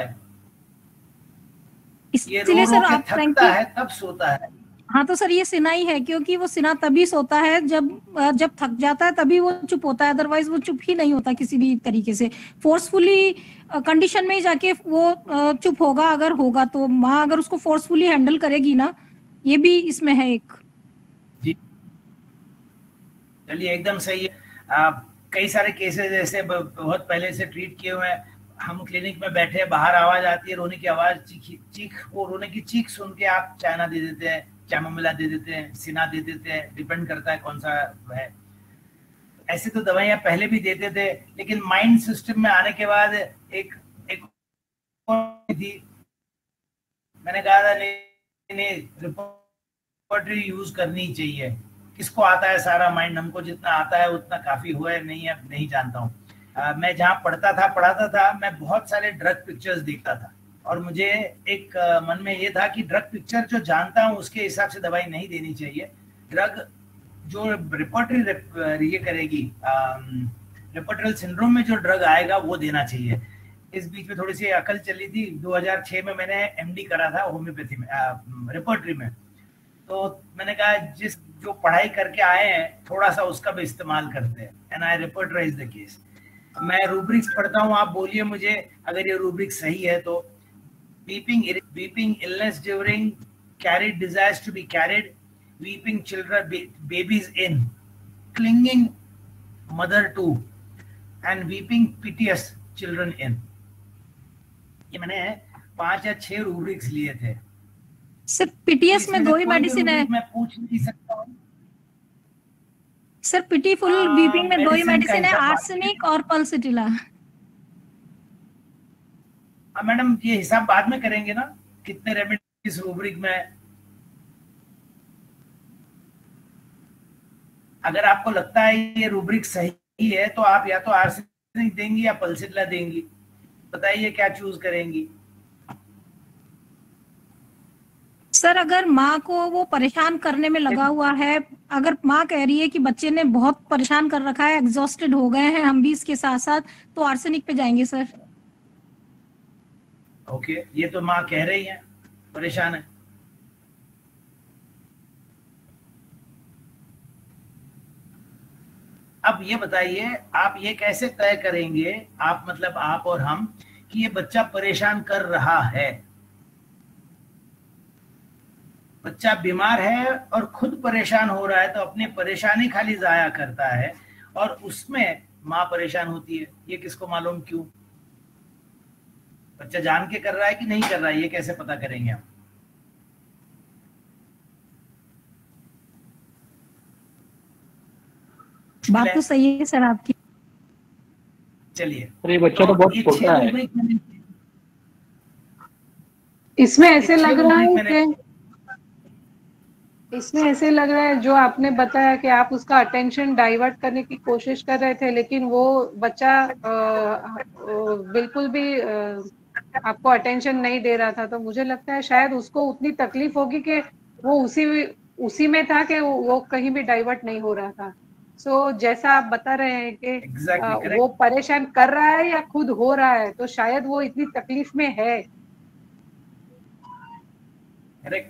ये रो इसलिए रो सर के आप थकता फ्रैंकली, है तब सोता है। हाँ तो सर ये सिना ही है, क्योंकि वो सिना तभी सोता है जब जब थक जाता है, तभी वो चुप होता है, अदरवाइज वो चुप ही नहीं होता किसी भी तरीके से। फोर्सफुली कंडीशन में ही जाके वो अ, चुप होगा, अगर होगा तो माँ अगर उसको फोर्सफुली हैंडल करेगी ना, ये भी इसमें है एक। जी चलिए एकदम सही है। आप कई सारे केसेस ऐसे ब- बहुत पहले से ट्रीट किए हुए हैं। हम क्लिनिक में बैठे, बाहर आवाज आती है रोने की आवाज, चीख चीख वो रोने की चीख सुन के आप चाइना दे देते हैं, चैमोमिला दे देते हैं, सिना दे देते हैं, डिपेंड करता है कौन सा है। ऐसे तो दवाइयां पहले भी देते थे, लेकिन माइंड सिस्टम में आने के बाद एक एक और थी, मैंने कहा था नहीं नहीं रिपोर्टरी यूज करनी चाहिए। किसको आता है सारा माइंड, हमको जितना आता है उतना काफी हुआ है, नहीं है नहीं जानता हूँ। आ, मैं जहाँ पढ़ता था पढ़ाता था मैं बहुत सारे ड्रग पिक्चर्स देखता था, और मुझे एक आ, मन में ये था कि ड्रग पिक्चर जो जानता हूँ उसके हिसाब से दवाई नहीं देनी चाहिए। ड्रग जो रिपोर्टरी ये करेगी, रिपोर्टरल सिंड्रोम में जो ड्रग आएगा वो देना चाहिए। इस बीच में थोड़ी सी अकल चली थी, दो हज़ार छह में मैंने एमडी करा था होम्योपैथी में, रिपोर्टरी में। तो मैंने कहा जिस जो पढ़ाई करके आए हैं थोड़ा सा उसका भी इस्तेमाल करते हैं, and I repertorize the case. मैं रूब्रिक्स पढ़ता हूँ, आप बोलिए मुझे अगर ये रूब्रिक सही है तो। weeping weeping illness during carried desires to be carried, weeping children babies in, clinging mother to, and weeping piteous children in। ये मैंने पांच या छह रूब्रिक्स लिए थे। सिर्फ पीटीएस में दो ही मेडिसिन है, मैं पूछ नहीं सकता हूँ सर पिटीफुल वीपिंग में दो ही मेडिसिन है, आर्सेनिक और पल्सिटिला। मैडम ये हिसाब बाद में करेंगे ना, कितने रेमेडी इस रूब्रिक में। अगर आपको लगता है ये रूब्रिक सही है तो आप या तो आर्सेनिक देंगी या पल्सिटिला देंगी, बताइए क्या चूज करेंगी। सर अगर माँ को वो परेशान करने में लगा हुआ है, अगर माँ कह रही है कि बच्चे ने बहुत परेशान कर रखा है, एग्जॉस्टेड हो गए हैं हम भी इसके साथ साथ, तो आर्सेनिक पे जाएंगे सर। ओके okay, ये तो माँ कह रही है परेशान है। अब ये बताइए आप ये कैसे तय करेंगे, आप मतलब आप और हम, कि ये बच्चा परेशान कर रहा है। बच्चा बीमार है और खुद परेशान हो रहा है तो अपनी परेशानी खाली जाया करता है और उसमें माँ परेशान होती है, ये किसको मालूम क्यों। बच्चा जान के कर रहा है कि नहीं कर रहा है, ये कैसे पता करेंगे हम। बात तो सही है सर आपकी। चलिए ये बच्चा तो बहुत छोटा है। इसमें ऐसे लग रहा है कि इसमें ऐसे लग रहा है जो आपने बताया कि आप उसका अटेंशन डाइवर्ट करने की कोशिश कर रहे थे, लेकिन वो बच्चा आ, आ, बिल्कुल भी आ, आपको अटेंशन नहीं दे रहा था। तो मुझे लगता है शायद उसको उतनी तकलीफ होगी कि वो उसी उसी में था कि वो कहीं भी डाइवर्ट नहीं हो रहा था। सो so, जैसा आप बता रहे हैं कि exactly, वो परेशान कर रहा है या खुद हो रहा है, तो शायद वो इतनी तकलीफ में है। करेक्ट।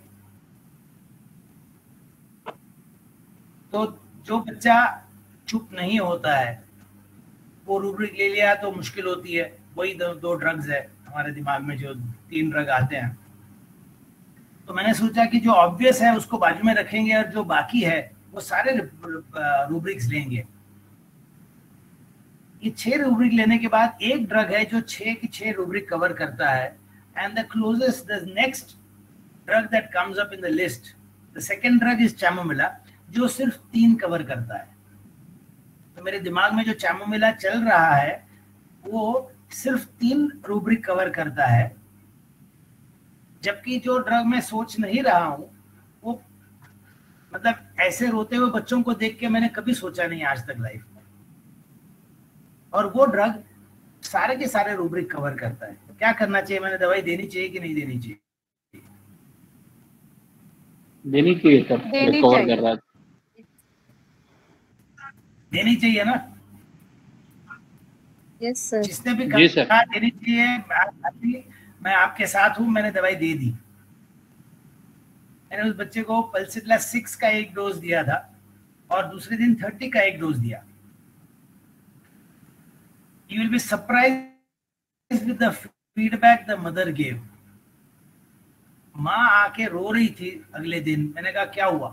तो जो बच्चा चुप नहीं होता है वो रूब्रिक ले लिया तो मुश्किल होती है। वही दो, दो ड्रग्स है हमारे दिमाग में, जो तीन ड्रग आते हैं। तो मैंने सोचा कि जो ऑब्वियस है उसको बाजू में रखेंगे और जो बाकी है वो सारे रूब्रिक्स लेंगे। ये छह रूब्रिक लेने के बाद एक ड्रग है जो छह की छह रूब्रिक कवर करता है, and the closest the next drug that comes up in the list, the second drug is chamomilla, जो सिर्फ तीन कवर करता है। तो मेरे दिमाग में जो चैमोमिला चल रहा है वो सिर्फ तीन रूब्रिक कवर करता है, जबकि जो ड्रग मैं सोच नहीं रहा हूं वो, मतलब ऐसे रोते हुए बच्चों को देख के मैंने कभी सोचा नहीं आज तक लाइफ में, और वो ड्रग सारे के सारे रूब्रिक कवर करता है। क्या करना चाहिए, मैंने दवाई देनी चाहिए कि नहीं देनी चाहिए? देनी चाहिए सर, कवर कर रहा है। देनी चाहिए ना। Yes sir. जिसने भी जी सर। कहा देनी चाहिए, अभी मैं आपके साथ हूँ, मैंने दवाई दे दी। मैंने उस बच्चे को पल्सिट्ला सिक्स का एक डोज दिया था और दूसरे दिन थर्टी का एक डोज दिया। You will be surprised with the feedback the mother gave. माँ आके रो रही थी अगले दिन। मैंने कहा क्या हुआ?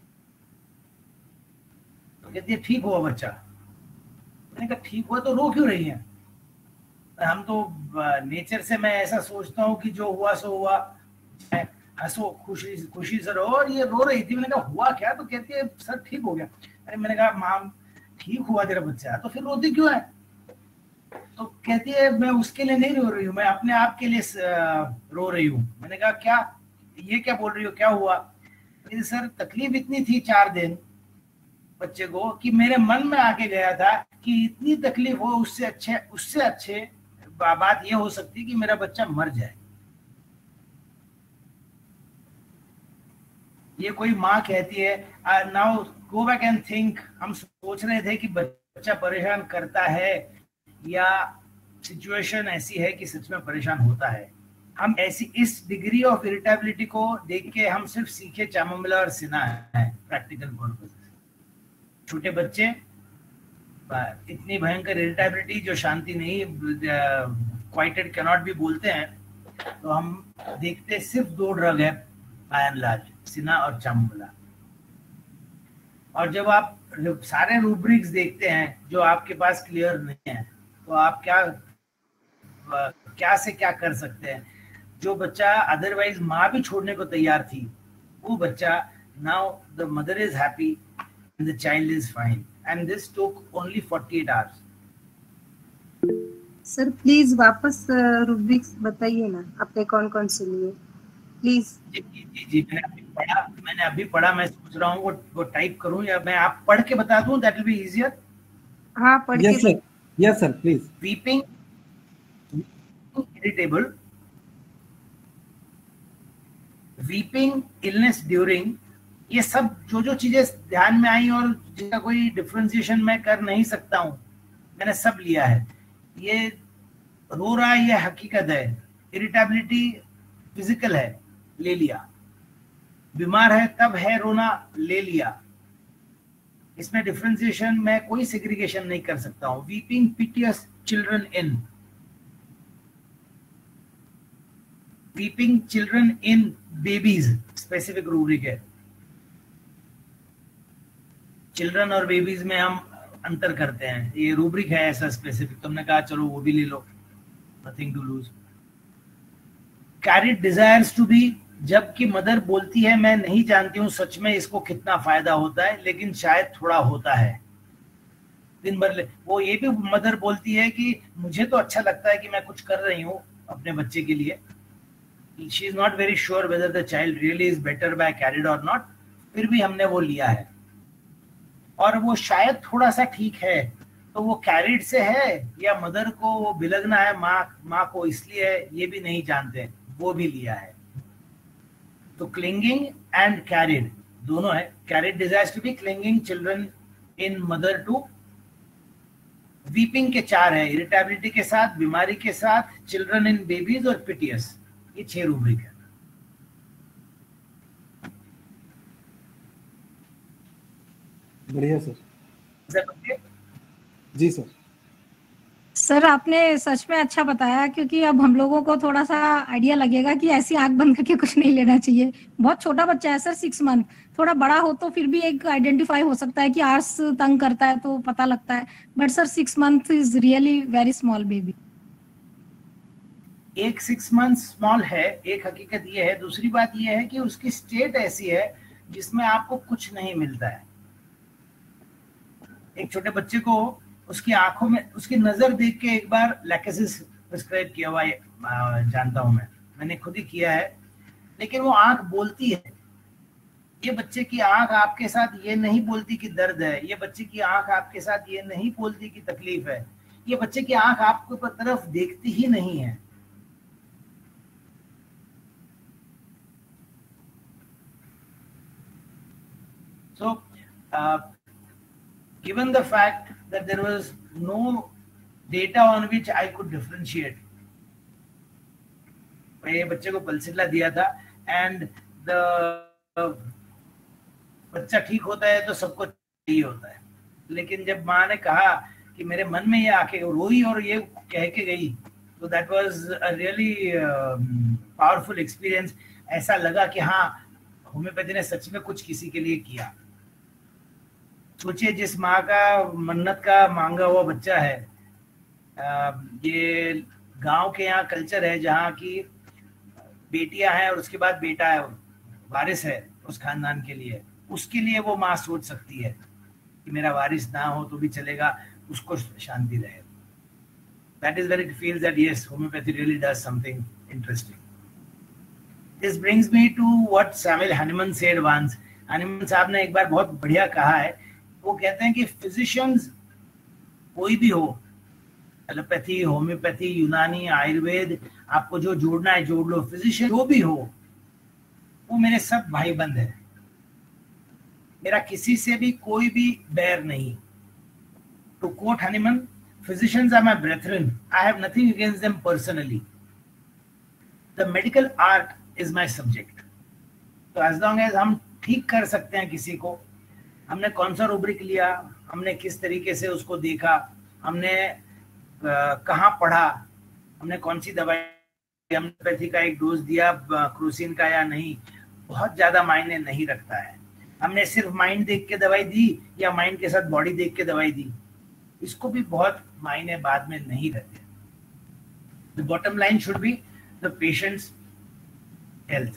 तो कहती है ठीक हुआ बच्चा। मैंने कहा ठीक हुआ तो रो क्यों रही है? हम तो नेचर से मैं ऐसा सोचता हूँ कि जो हुआ सो हुआ, हंसो, खुशी खुशी से रहो, और ये रो रही थी। मैंने कहा हुआ क्या? तो कहती है सर ठीक हो गया। अरे मैंने कहा माँ ठीक हुआ तेरा बच्चा, तो फिर रोती क्यों है? तो कहती है मैं उसके लिए नहीं रो रही हूँ, मैं अपने आप के लिए रो रही हूँ। मैंने कहा क्या, ये क्या बोल रही हो, क्या हुआ? सर तकलीफ इतनी थी चार दिन बच्चे को कि मेरे मन में आके गया था कि इतनी तकलीफ हो, उससे अच्छे उससे अच्छे बात ये हो सकती कि मेरा बच्चा मर जाए। ये कोई माँ कहती है। Now go back and think, हम सोच रहे थे कि बच्चा परेशान करता है या सिचुएशन ऐसी है कि सच में परेशान होता है। हम ऐसी इस डिग्री ऑफ इरिटेबिलिटी को देख के हम सिर्फ सीखे चामोमिला और सिन्हा है प्रैक्टिकल पर्पस। छोटे बच्चे इतनी भयंकर इरिटेबिलिटी जो शांति नहीं, क्वाइटेड कैन नॉट बी बोलते हैं, तो हम देखते सिर्फ दो ड्रग है बाय एंड लार्ज, सिन्हा और चामोमिला। और जब आप सारे रूब्रिक्स देखते हैं जो आपके पास क्लियर नहीं है, तो आप क्या क्या से क्या कर सकते हैं? जो बच्चा अदरवाइज माँ भी छोड़ने को तैयार थी, वो बच्चा now the mother is happy and the child is fine, and this took only forty-eight hours. Sir please वापस रूब्रिक्स बताइए ना, आपने कौन कौन से लिए प्लीज। जी जी जी मैंने अभी पढ़ा मैंने अभी पढ़ा मैं सोच रहा हूँ वो वो टाइप करूँ या मैं आप पढ़ के बता दूँ, दैट विल बी इजियर। हाँ पढ़ यस के। Sir, yes sir please. Weeping, irritable, weeping, illness during, ये सब जो जो चीजें ध्यान में आई और जिसका कोई डिफरेंशिएशन मैं कर नहीं सकता हूँ, मैंने सब लिया है। ये रो रहा है, ये हकीकत है। इरिटेबिलिटी फिजिकल है, ले लिया। बीमार है तब है रोना, ले लिया। इसमें डिफरेंशिएशन मैं कोई सेग्रीगेशन नहीं कर सकता हूँ। Weeping, piteous children in, weeping children in babies specific rubric है। चिल्ड्रन और बेबीज में हम अंतर करते हैं, ये रूब्रिक है ऐसा स्पेसिफिक। तुमने कहा चलो वो भी ले लो, nothing to lose. Carried desires to be, जबकि मदर बोलती है मैं नहीं जानती हूँ सच में इसको कितना फायदा होता है, लेकिन शायद थोड़ा होता है। दिन भर वो ये भी मदर बोलती है कि मुझे तो अच्छा लगता है कि मैं कुछ कर रही हूँ अपने बच्चे के लिए। She is not very sure whether the child really is better by carried और नॉट, फिर भी हमने वो लिया है। और वो शायद थोड़ा सा ठीक है, तो वो कैरिड से है या मदर को वो बिलगना है माँ माँ को इसलिए है, ये भी नहीं जानते, वो भी लिया है। तो क्लिंगिंग एंड कैरिड दोनों है। Carried desires to be, clinging children in mother to. Weeping के चार है, इरिटेबिलिटी के साथ, बीमारी के साथ, चिल्ड्रन इन बेबीज और पिटियस, ये छह रूब्रिक है। बढ़िया सर। जी सर। सर आपने सच में अच्छा बताया, क्योंकि अब हम लोगों को थोड़ा सा आइडिया लगेगा कि ऐसी आंख बंद करके कुछ नहीं लेना चाहिए। बहुत छोटा बच्चा है सर, सिक्स मंथ। थोड़ा बड़ा हो तो फिर भी एक आइडेंटिफाई हो सकता है कि आर्स तंग करता है तो पता लगता है, but sir six month is really very small baby. एक सिक्स मंथ स्मॉल है, एक हकीकत ये है। दूसरी बात ये है कि उसकी स्टेट ऐसी है जिसमें आपको कुछ नहीं मिलता है। एक छोटे बच्चे को उसकी आंखों में, उसकी नजर देख के एक बार लैकेसिस प्रिस्क्राइब किया हुआ जानता हूं मैं, मैंने खुद ही किया है। लेकिन वो आंख बोलती है। ये बच्चे की आंख आपके साथ ये नहीं बोलती कि दर्द है, ये बच्चे की आंख आपके साथ ये नहीं बोलती कि तकलीफ है, ये बच्चे की आंख आपको तरफ देखती ही नहीं है। So, uh, given the fact that there was no data on which I could differentiate. मैं ये बच्चे को पल्सिला दिया था and the बच्चा ठीक होता है तो सबको चाहिए होता है, लेकिन जब माँ ने कहा कि मेरे मन में ये आके रोई और ये कह के गई, तो that was a really powerful experience. ऐसा लगा कि हाँ, होम्योपैथी ने सच में कुछ किसी के लिए किया। सोचिए, जिस माँ का मन्नत का मांगा हुआ बच्चा है, आ, ये गांव के यहाँ कल्चर है जहाँ की बेटियां हैं और उसके बाद बेटा है, वारिस है उस खानदान के लिए, उसके लिए वो माँ सोच सकती है कि मेरा वारिस ना हो तो भी चलेगा, उसको शांति रहे। That is where it feels that yes, homeopathy really does something interesting. This brings me to what Samuel Hahnemann said once. Hahnemann साहब ने एक बार बहुत बढ़िया कहा है। वो कहते हैं कि फिजिशियंस कोई भी हो, एलोपैथी, होम्योपैथी, यूनानी, आयुर्वेद, आपको जो जोड़ना है जोड़ लो। फिजिशियन जो भी हो, वो मेरे सब भाई बंद है, मेरा किसी से भी कोई भी बैर नहीं। To quote Hahnemann, physicians are my brethren. I have nothing against them personally. The medical art is my subject. तो as long as हम ठीक कर सकते हैं किसी को, हमने कौन सा रूब्रिक लिया, हमने किस तरीके से उसको देखा, हमने कहाँ पढ़ा, हमने कौन सी दवाई, होम्योपैथी का एक डोज दिया क्रूसिन का या नहीं, बहुत ज्यादा मायने नहीं रखता है। हमने सिर्फ माइंड देख के दवाई दी या माइंड के साथ बॉडी देख के दवाई दी, इसको भी बहुत मायने बाद में नहीं रहते। The bottom line should be the patient's health.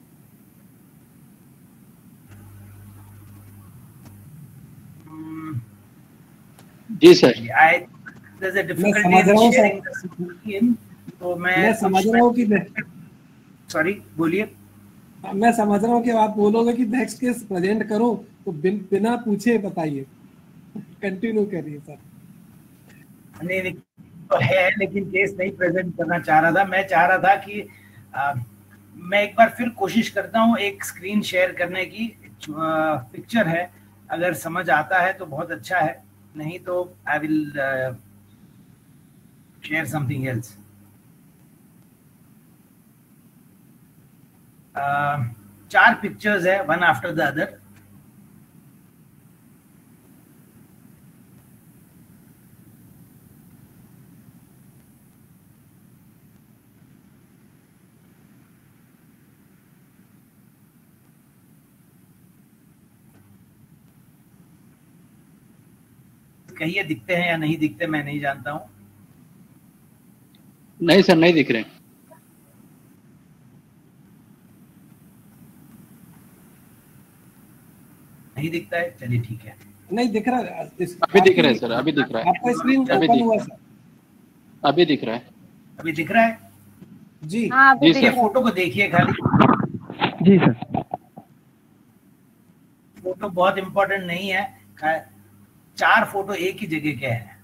जी sir. I there's a difficulty in sharing the screen, तो मैं मैं समझ रहा हूँ कि सॉरी बोलिए। मैं समझ रहा हूँ कि आप बोलोगे कि नेक्स्ट केस प्रेजेंट करो, तो बिन, बिना पूछे बताइए। कंटिन्यू करिए सर। नहीं नहीं तो है, लेकिन केस नहीं प्रेजेंट करना चाह रहा था। मैं चाह रहा था कि आ, मैं एक बार फिर कोशिश करता हूँ एक स्क्रीन शेयर करने की। पिक्चर है, अगर समझ आता है तो बहुत अच्छा है, नहीं तो I will share something else. चार पिक्चर्स है, वन आफ्टर द अदर। कहिए दिखते हैं या नहीं दिखते, मैं नहीं जानता हूँ। नहीं सर, नहीं दिख रहे। नहीं दिखता है, चलिए ठीक है। नहीं दिख रहा है। अभी दिख रहा है सर, अभी दिख रहा है। आपका स्क्रीन ओपन हुआ सर? अभी दिख रहा है। अभी दिख रहा है जी। हाँ, जी ये सर। फोटो को देखिए खाली। जी सर। फोटो बहुत इंपॉर्टेंट नहीं है, चार फोटो एक ही जगह के हैं।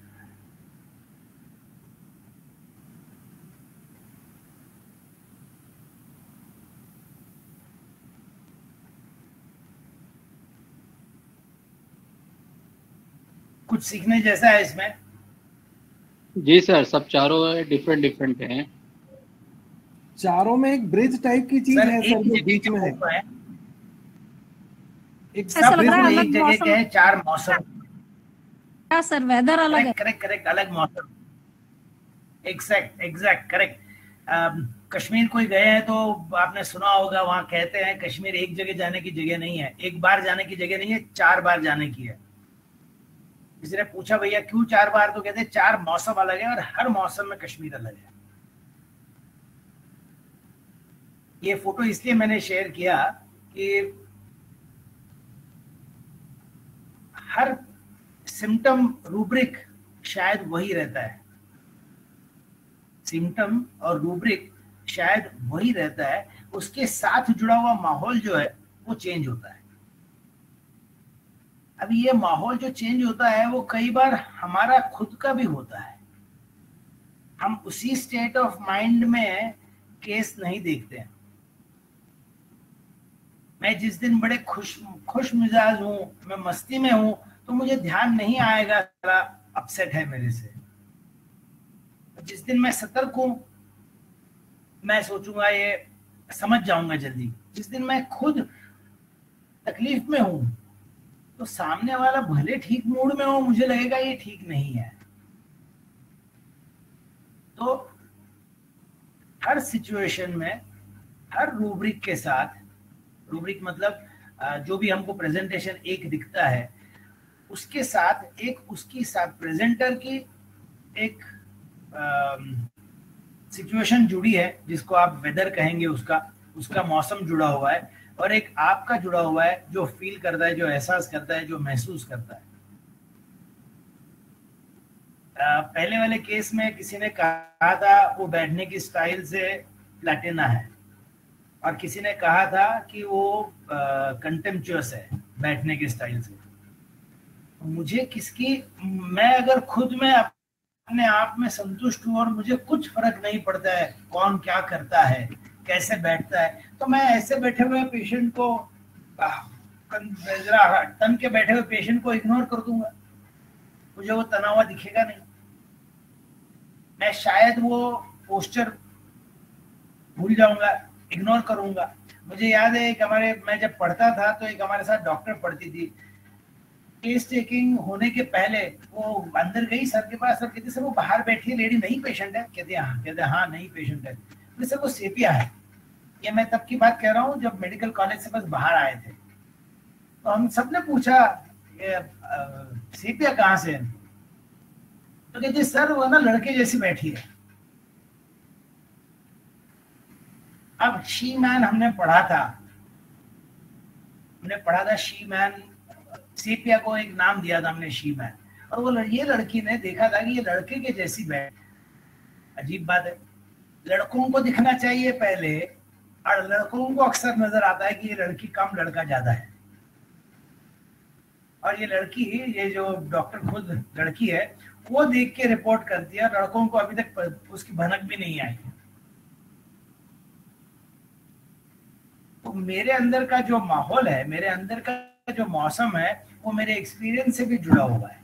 कुछ सीखने जैसा है इसमें। जी सर, सब चारों डिफरेंट डिफरेंट हैं। चारों में एक ब्रिज टाइप की चीज है सर, जो बीच में है। एक ऐसा लग रहा है एक अलग जगह मौसम के हैं, चार मौसम। क्या सर, वेदर अलग है। करेक्ट करेक्ट अलग मौसम। Exact exact correct. कश्मीर कोई गए हैं तो आपने सुना होगा, वहां कहते हैं कश्मीर एक जगह जाने की जगह नहीं है, एक बार जाने की जगह नहीं है, चार बार जाने की है। किसी ने पूछा भैया क्यों चार बार, तो कहते हैं चार मौसम अलग है और हर मौसम में कश्मीर अलग है। ये फोटो इसलिए मैंने शेयर किया कि हर सिम्टम रूब्रिक शायद वही रहता है, सिम्टम और रूब्रिक शायद वही रहता है, उसके साथ जुड़ा हुआ माहौल जो है वो चेंज होता है। अभी ये माहौल जो चेंज होता है वो कई बार हमारा खुद का भी होता है। हम उसी स्टेट ऑफ माइंड में केस नहीं देखते हैं। मैं जिस दिन बड़े खुश खुश मिजाज हूँ, मैं मस्ती में हूँ, तो मुझे ध्यान नहीं आएगा सारा अपसेट है मेरे से। जिस दिन मैं सतर्क हूं, मैं सोचूंगा ये समझ जाऊंगा जल्दी। जिस दिन मैं खुद तकलीफ में हूं, तो सामने वाला भले ठीक मूड में हो, मुझे लगेगा ये ठीक नहीं है। तो हर सिचुएशन में, हर रूब्रिक के साथ, रूब्रिक मतलब जो भी हमको प्रेजेंटेशन एक दिखता है, उसके साथ एक उसकी साथ प्रेजेंटर की एक सिचुएशन जुड़ी है, जिसको आप वेदर कहेंगे, उसका उसका मौसम जुड़ा हुआ है, और एक आपका जुड़ा हुआ है जो फील करता है, जो एहसास करता है, जो महसूस करता है। आ, पहले वाले केस में किसी ने कहा था वो बैठने की स्टाइल से प्लैटिना है, और किसी ने कहा था कि वो कंटेम्पचुअस है बैठने की स्टाइल से। मुझे किसकी, मैं अगर खुद में अपने आप में संतुष्ट हूँ और मुझे कुछ फर्क नहीं पड़ता है कौन क्या करता है, कैसे बैठता है, तो मैं ऐसे बैठे हुए पेशेंट को, तन के बैठे हुए पेशेंट को इग्नोर कर दूंगा। मुझे वो तना हुआ दिखेगा नहीं। मैं शायद वो पोस्चर भूल जाऊंगा, इग्नोर करूंगा। मुझे याद है एक हमारे, मैं जब पढ़ता था तो एक हमारे साथ डॉक्टर पढ़ती थी। केस टेकिंग होने के पहले वो अंदर गई सर के पास, सर कहते सर वो बाहर बैठी है लेडी, नहीं पेशेंट है? कहते हाँ, कहते हाँ नहीं पेशेंट है। तो सर वो सेपिया है। ये मैं तब की बात कह रहा हूँ जब मेडिकल कॉलेज से बस बाहर आए थे। तो हम सबने पूछा सेपिया कहाँ से है? तो कहते सर वो ना लड़के जैसी बैठी है। अब शी मैन हमने पढ़ा था, हमने पढ़ा था शी मैन, सेपिया को एक नाम दिया था हमने शी मैन, और वो ये लड़की ने देखा था कि ये लड़के के जैसी बैठ। अजीब बात है, लड़कों को दिखना चाहिए पहले, और लड़कों को अक्सर नजर आता है कि ये लड़की कम लड़का ज्यादा है। और ये लड़की, ये जो डॉक्टर खुद लड़की है, वो देख के रिपोर्ट करती है, लड़कों को अभी तक उसकी भनक भी नहीं आई। तो मेरे अंदर का जो माहौल है, मेरे अंदर का जो मौसम है, वो मेरे एक्सपीरियंस से भी जुड़ा हुआ है।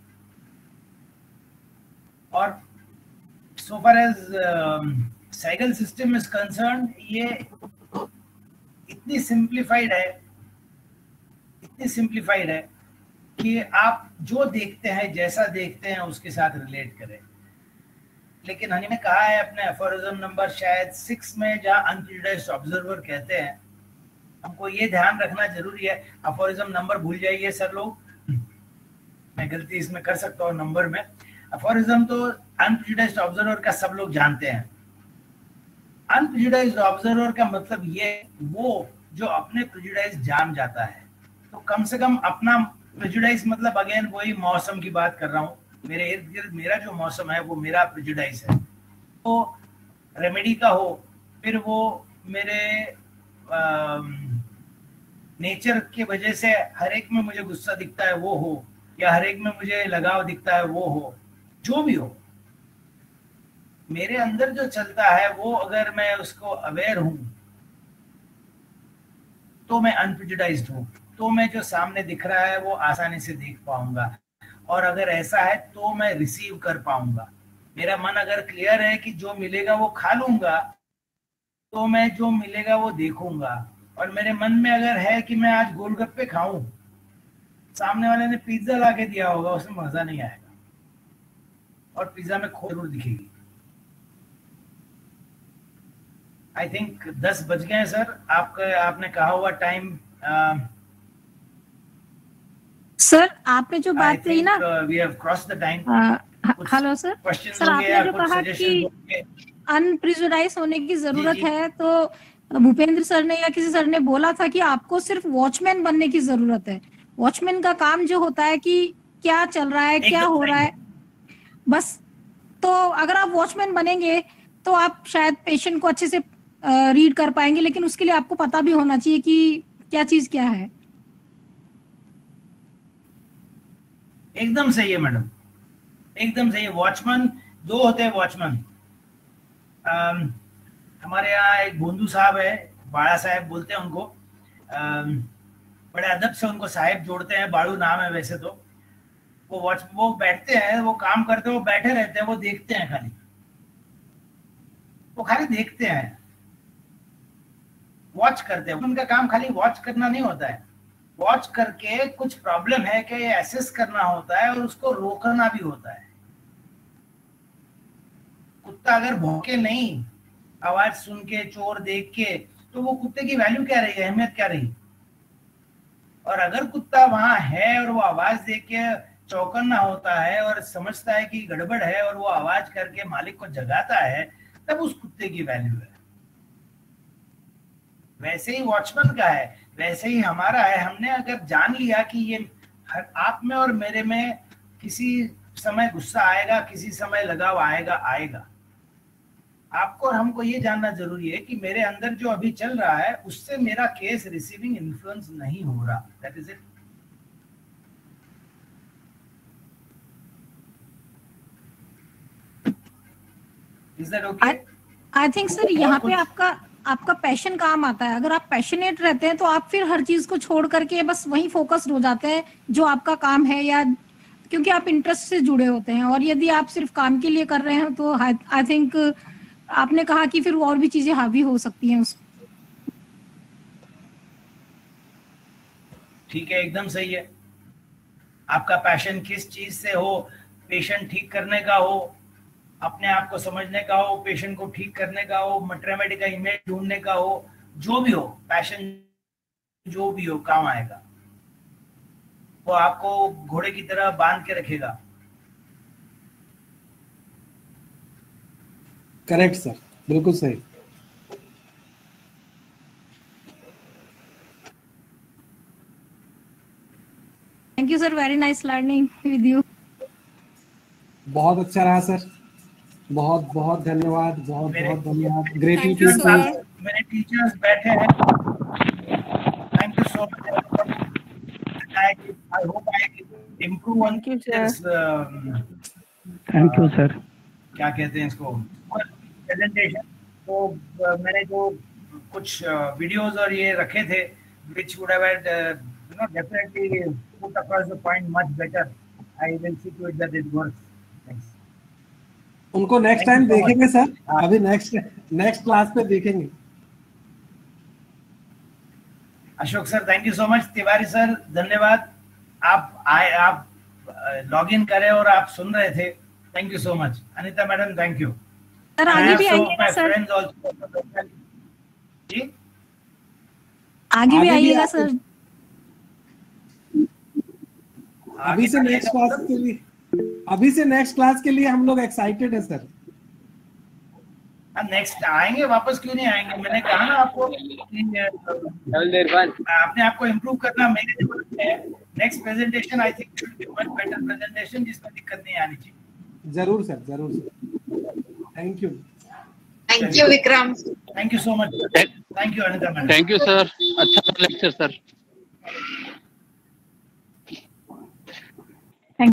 और so far as cycle system is concern, ये इतनी सिंप्लीफाइड है, इतनी सिंप्लीफाइड है कि आप जो देखते हैं, जैसा देखते हैं, उसके साथ रिलेट करें। लेकिन हमने कहा है अपने एफोरिज्म नंबर शायद सिक्स में, जहाँ अनप्रेजुडिस्ड ऑब्जर्वर कहते हैं, हमको ये ध्यान रखना जरूरी है। एफोरिज्म नंबर भूल जाइए सर लोग, मैं गलती इसमें कर सकता हूँ नंबर में। एफोरिज्म तो अनप्रेजुडिस्ड ऑब्जर्वर का सब लोग जानते हैं। अनप्रेजुडिस्ड ऑब्जर्वर का मतलब ये, वो जो अपने प्रेजुडिस जान जाता है। तो कम से कम अपना प्रेजुडिस मतलब, अगेन वही मौसम की बात कर रहा हूँ, मेरे इर्द गिर्द मेरा जो मौसम है वो मेरा प्रेजुडिस है। तो रेमेडी का हो, फिर वो मेरे नेचर की वजह से हर एक में मुझे गुस्सा दिखता है वो हो, या हर एक में मुझे लगाव दिखता है वो हो, जो भी हो, मेरे अंदर जो चलता है वो अगर मैं उसको अवेयर हूं, तो मैं अनप्रेजुडाइज्ड हूं, तो मैं जो सामने दिख रहा है वो आसानी से देख पाऊंगा। और अगर ऐसा है तो मैं रिसीव कर पाऊंगा। मेरा मन अगर क्लियर है कि जो मिलेगा वो खा लूंगा, तो मैं जो मिलेगा वो देखूंगा। और मेरे मन में अगर है कि मैं आज गोलगप्पे खाऊं, सामने वाले ने पिज्जा ला के दिया होगा, उसमें मजा नहीं आएगा, और पिज्जा में खो जरूर दिखेगी। आई थिंक दस बज गए हैं सर, आपका आपने कहा हुआ टाइम। सर आपने जो बात कही ना, we have cross the time. Hello sir, sir आपने जो कहा कि अनप्रेजुडाइज होने की जरूरत है, तो भूपेंद्र सर ने या किसी सर ने बोला था कि आपको सिर्फ वॉचमैन बनने की जरूरत है। वॉचमैन का काम जो होता है कि क्या चल रहा है, क्या हो रहा है, बस। तो अगर आप वॉचमैन बनेंगे तो आप शायद पेशेंट को अच्छे से रीड कर पाएंगे, लेकिन उसके लिए आपको पता भी होना चाहिए कि क्या चीज क्या है। एकदम सही है मैडम, एकदम सही है। वॉचमैन दो होते हैं। वॉचमैन हमारे यहाँ एक बोंदू साहब है, बाड़ा साहब बोलते हैं उनको, आम, बड़े अदब से उनको साहेब जोड़ते हैं, बाड़ू नाम है वैसे तो। वो वॉच वो बैठते हैं, वो काम करते हैं, वो बैठे रहते हैं, वो देखते हैं खाली। वो खाली देखते हैं, वॉच करते हैं। उनका काम खाली वॉच करना नहीं होता है, वॉच करके कुछ प्रॉब्लम है कि एसेस करना होता है और उसको रोकना भी होता है। कुत्ता अगर भौंके नहीं, आवाज सुन के, चोर देख के, तो वो कुत्ते की वैल्यू क्या रही, अहमियत क्या रही। और अगर कुत्ता वहां है और वो आवाज देख के चौकन्ना होता है और समझता है कि गड़बड़ है और वो आवाज करके मालिक को जगाता है, तब उस कुत्ते की वैल्यू है। वैसे ही वॉचमैन का है, वैसे ही हमारा है। हमने अगर जान लिया कि ये आप में और मेरे में किसी समय गुस्सा आएगा, किसी समय लगाव आएगा आएगा आपको और हमको ये जानना जरूरी है कि मेरे अंदर जो अभी चल रहा है उससे मेरा केस रिसीविंग इन्फ्लुएंस नहीं हो रहा। That is it. Is that okay? I think sir यहाँ पे आपका आपका पैशन काम आता है। अगर आप पैशनेट रहते हैं तो आप फिर हर चीज को छोड़ करके बस वहीं फोकस्ड हो जाते हैं जो आपका काम है, या क्योंकि आप इंटरेस्ट से जुड़े होते हैं। और यदि आप सिर्फ काम के लिए कर रहे हैं तो आई थिंक आपने कहा कि फिर और भी चीजें हावी हो सकती हैं उस। ठीक है, एकदम सही है। आपका पैशन किस चीज से हो, पेशेंट ठीक करने का हो, अपने आप को समझने का हो, पेशेंट को ठीक करने का हो, मैटरनिटी का इमेज ढूंढने का हो, जो भी हो, पैशन जो भी हो काम आएगा। वो आपको घोड़े की तरह बांध के रखेगा। करेक्ट सर, बिल्कुल सही। Thank you sir, very nice learning with you. बहुत अच्छा रहा सर, बहुत बहुत धन्यवाद, बहुत बहुत धन्यवाद। Thank you, gratitude. sir. मेरे टीचर्स बैठे हैं। Thank you so much. I hope I improve on this. Thank you sir. क्या कहते हैं इसको, प्रेजेंटेशन। तो uh, मैंने जो कुछ वीडियोस uh, और ये रखे थे which would have had uh, you know definitely put across the point much better. I will see to it that it works. Thanks. उनको नेक्स्ट टाइम देखेंगे सर, अभी नेक्स्ट नेक्स्ट क्लास पे देखेंगे। Ashok sir thank you so much. Tiwari sir धन्यवाद, आप आए, आप log in करे और आप सुन रहे थे। Thank you so much. Anita madam thank you sir. आगे भी आइएगा सर, जी आगे भी आइएगा सर। अभी से नेक्स्ट क्लास के लिए अभी से नेक्स्ट क्लास के लिए हम लोग एक्साइटेड है सर। नेक्स्ट आएंगे, वापस क्यों नहीं आएंगे। मैंने कहा ना आपको आपने आपको इम्प्रूव करना मेरी जरूरत है। Next presentation I think should be much better presentation, जिसमें दिक्कत नहीं आनी चाहिए। जरूर सर, जरूर sir. Thank you thank you Vikram. Thank you so much. Thank you Anita madam. Thank you sir, अच्छा लेक्चर सर।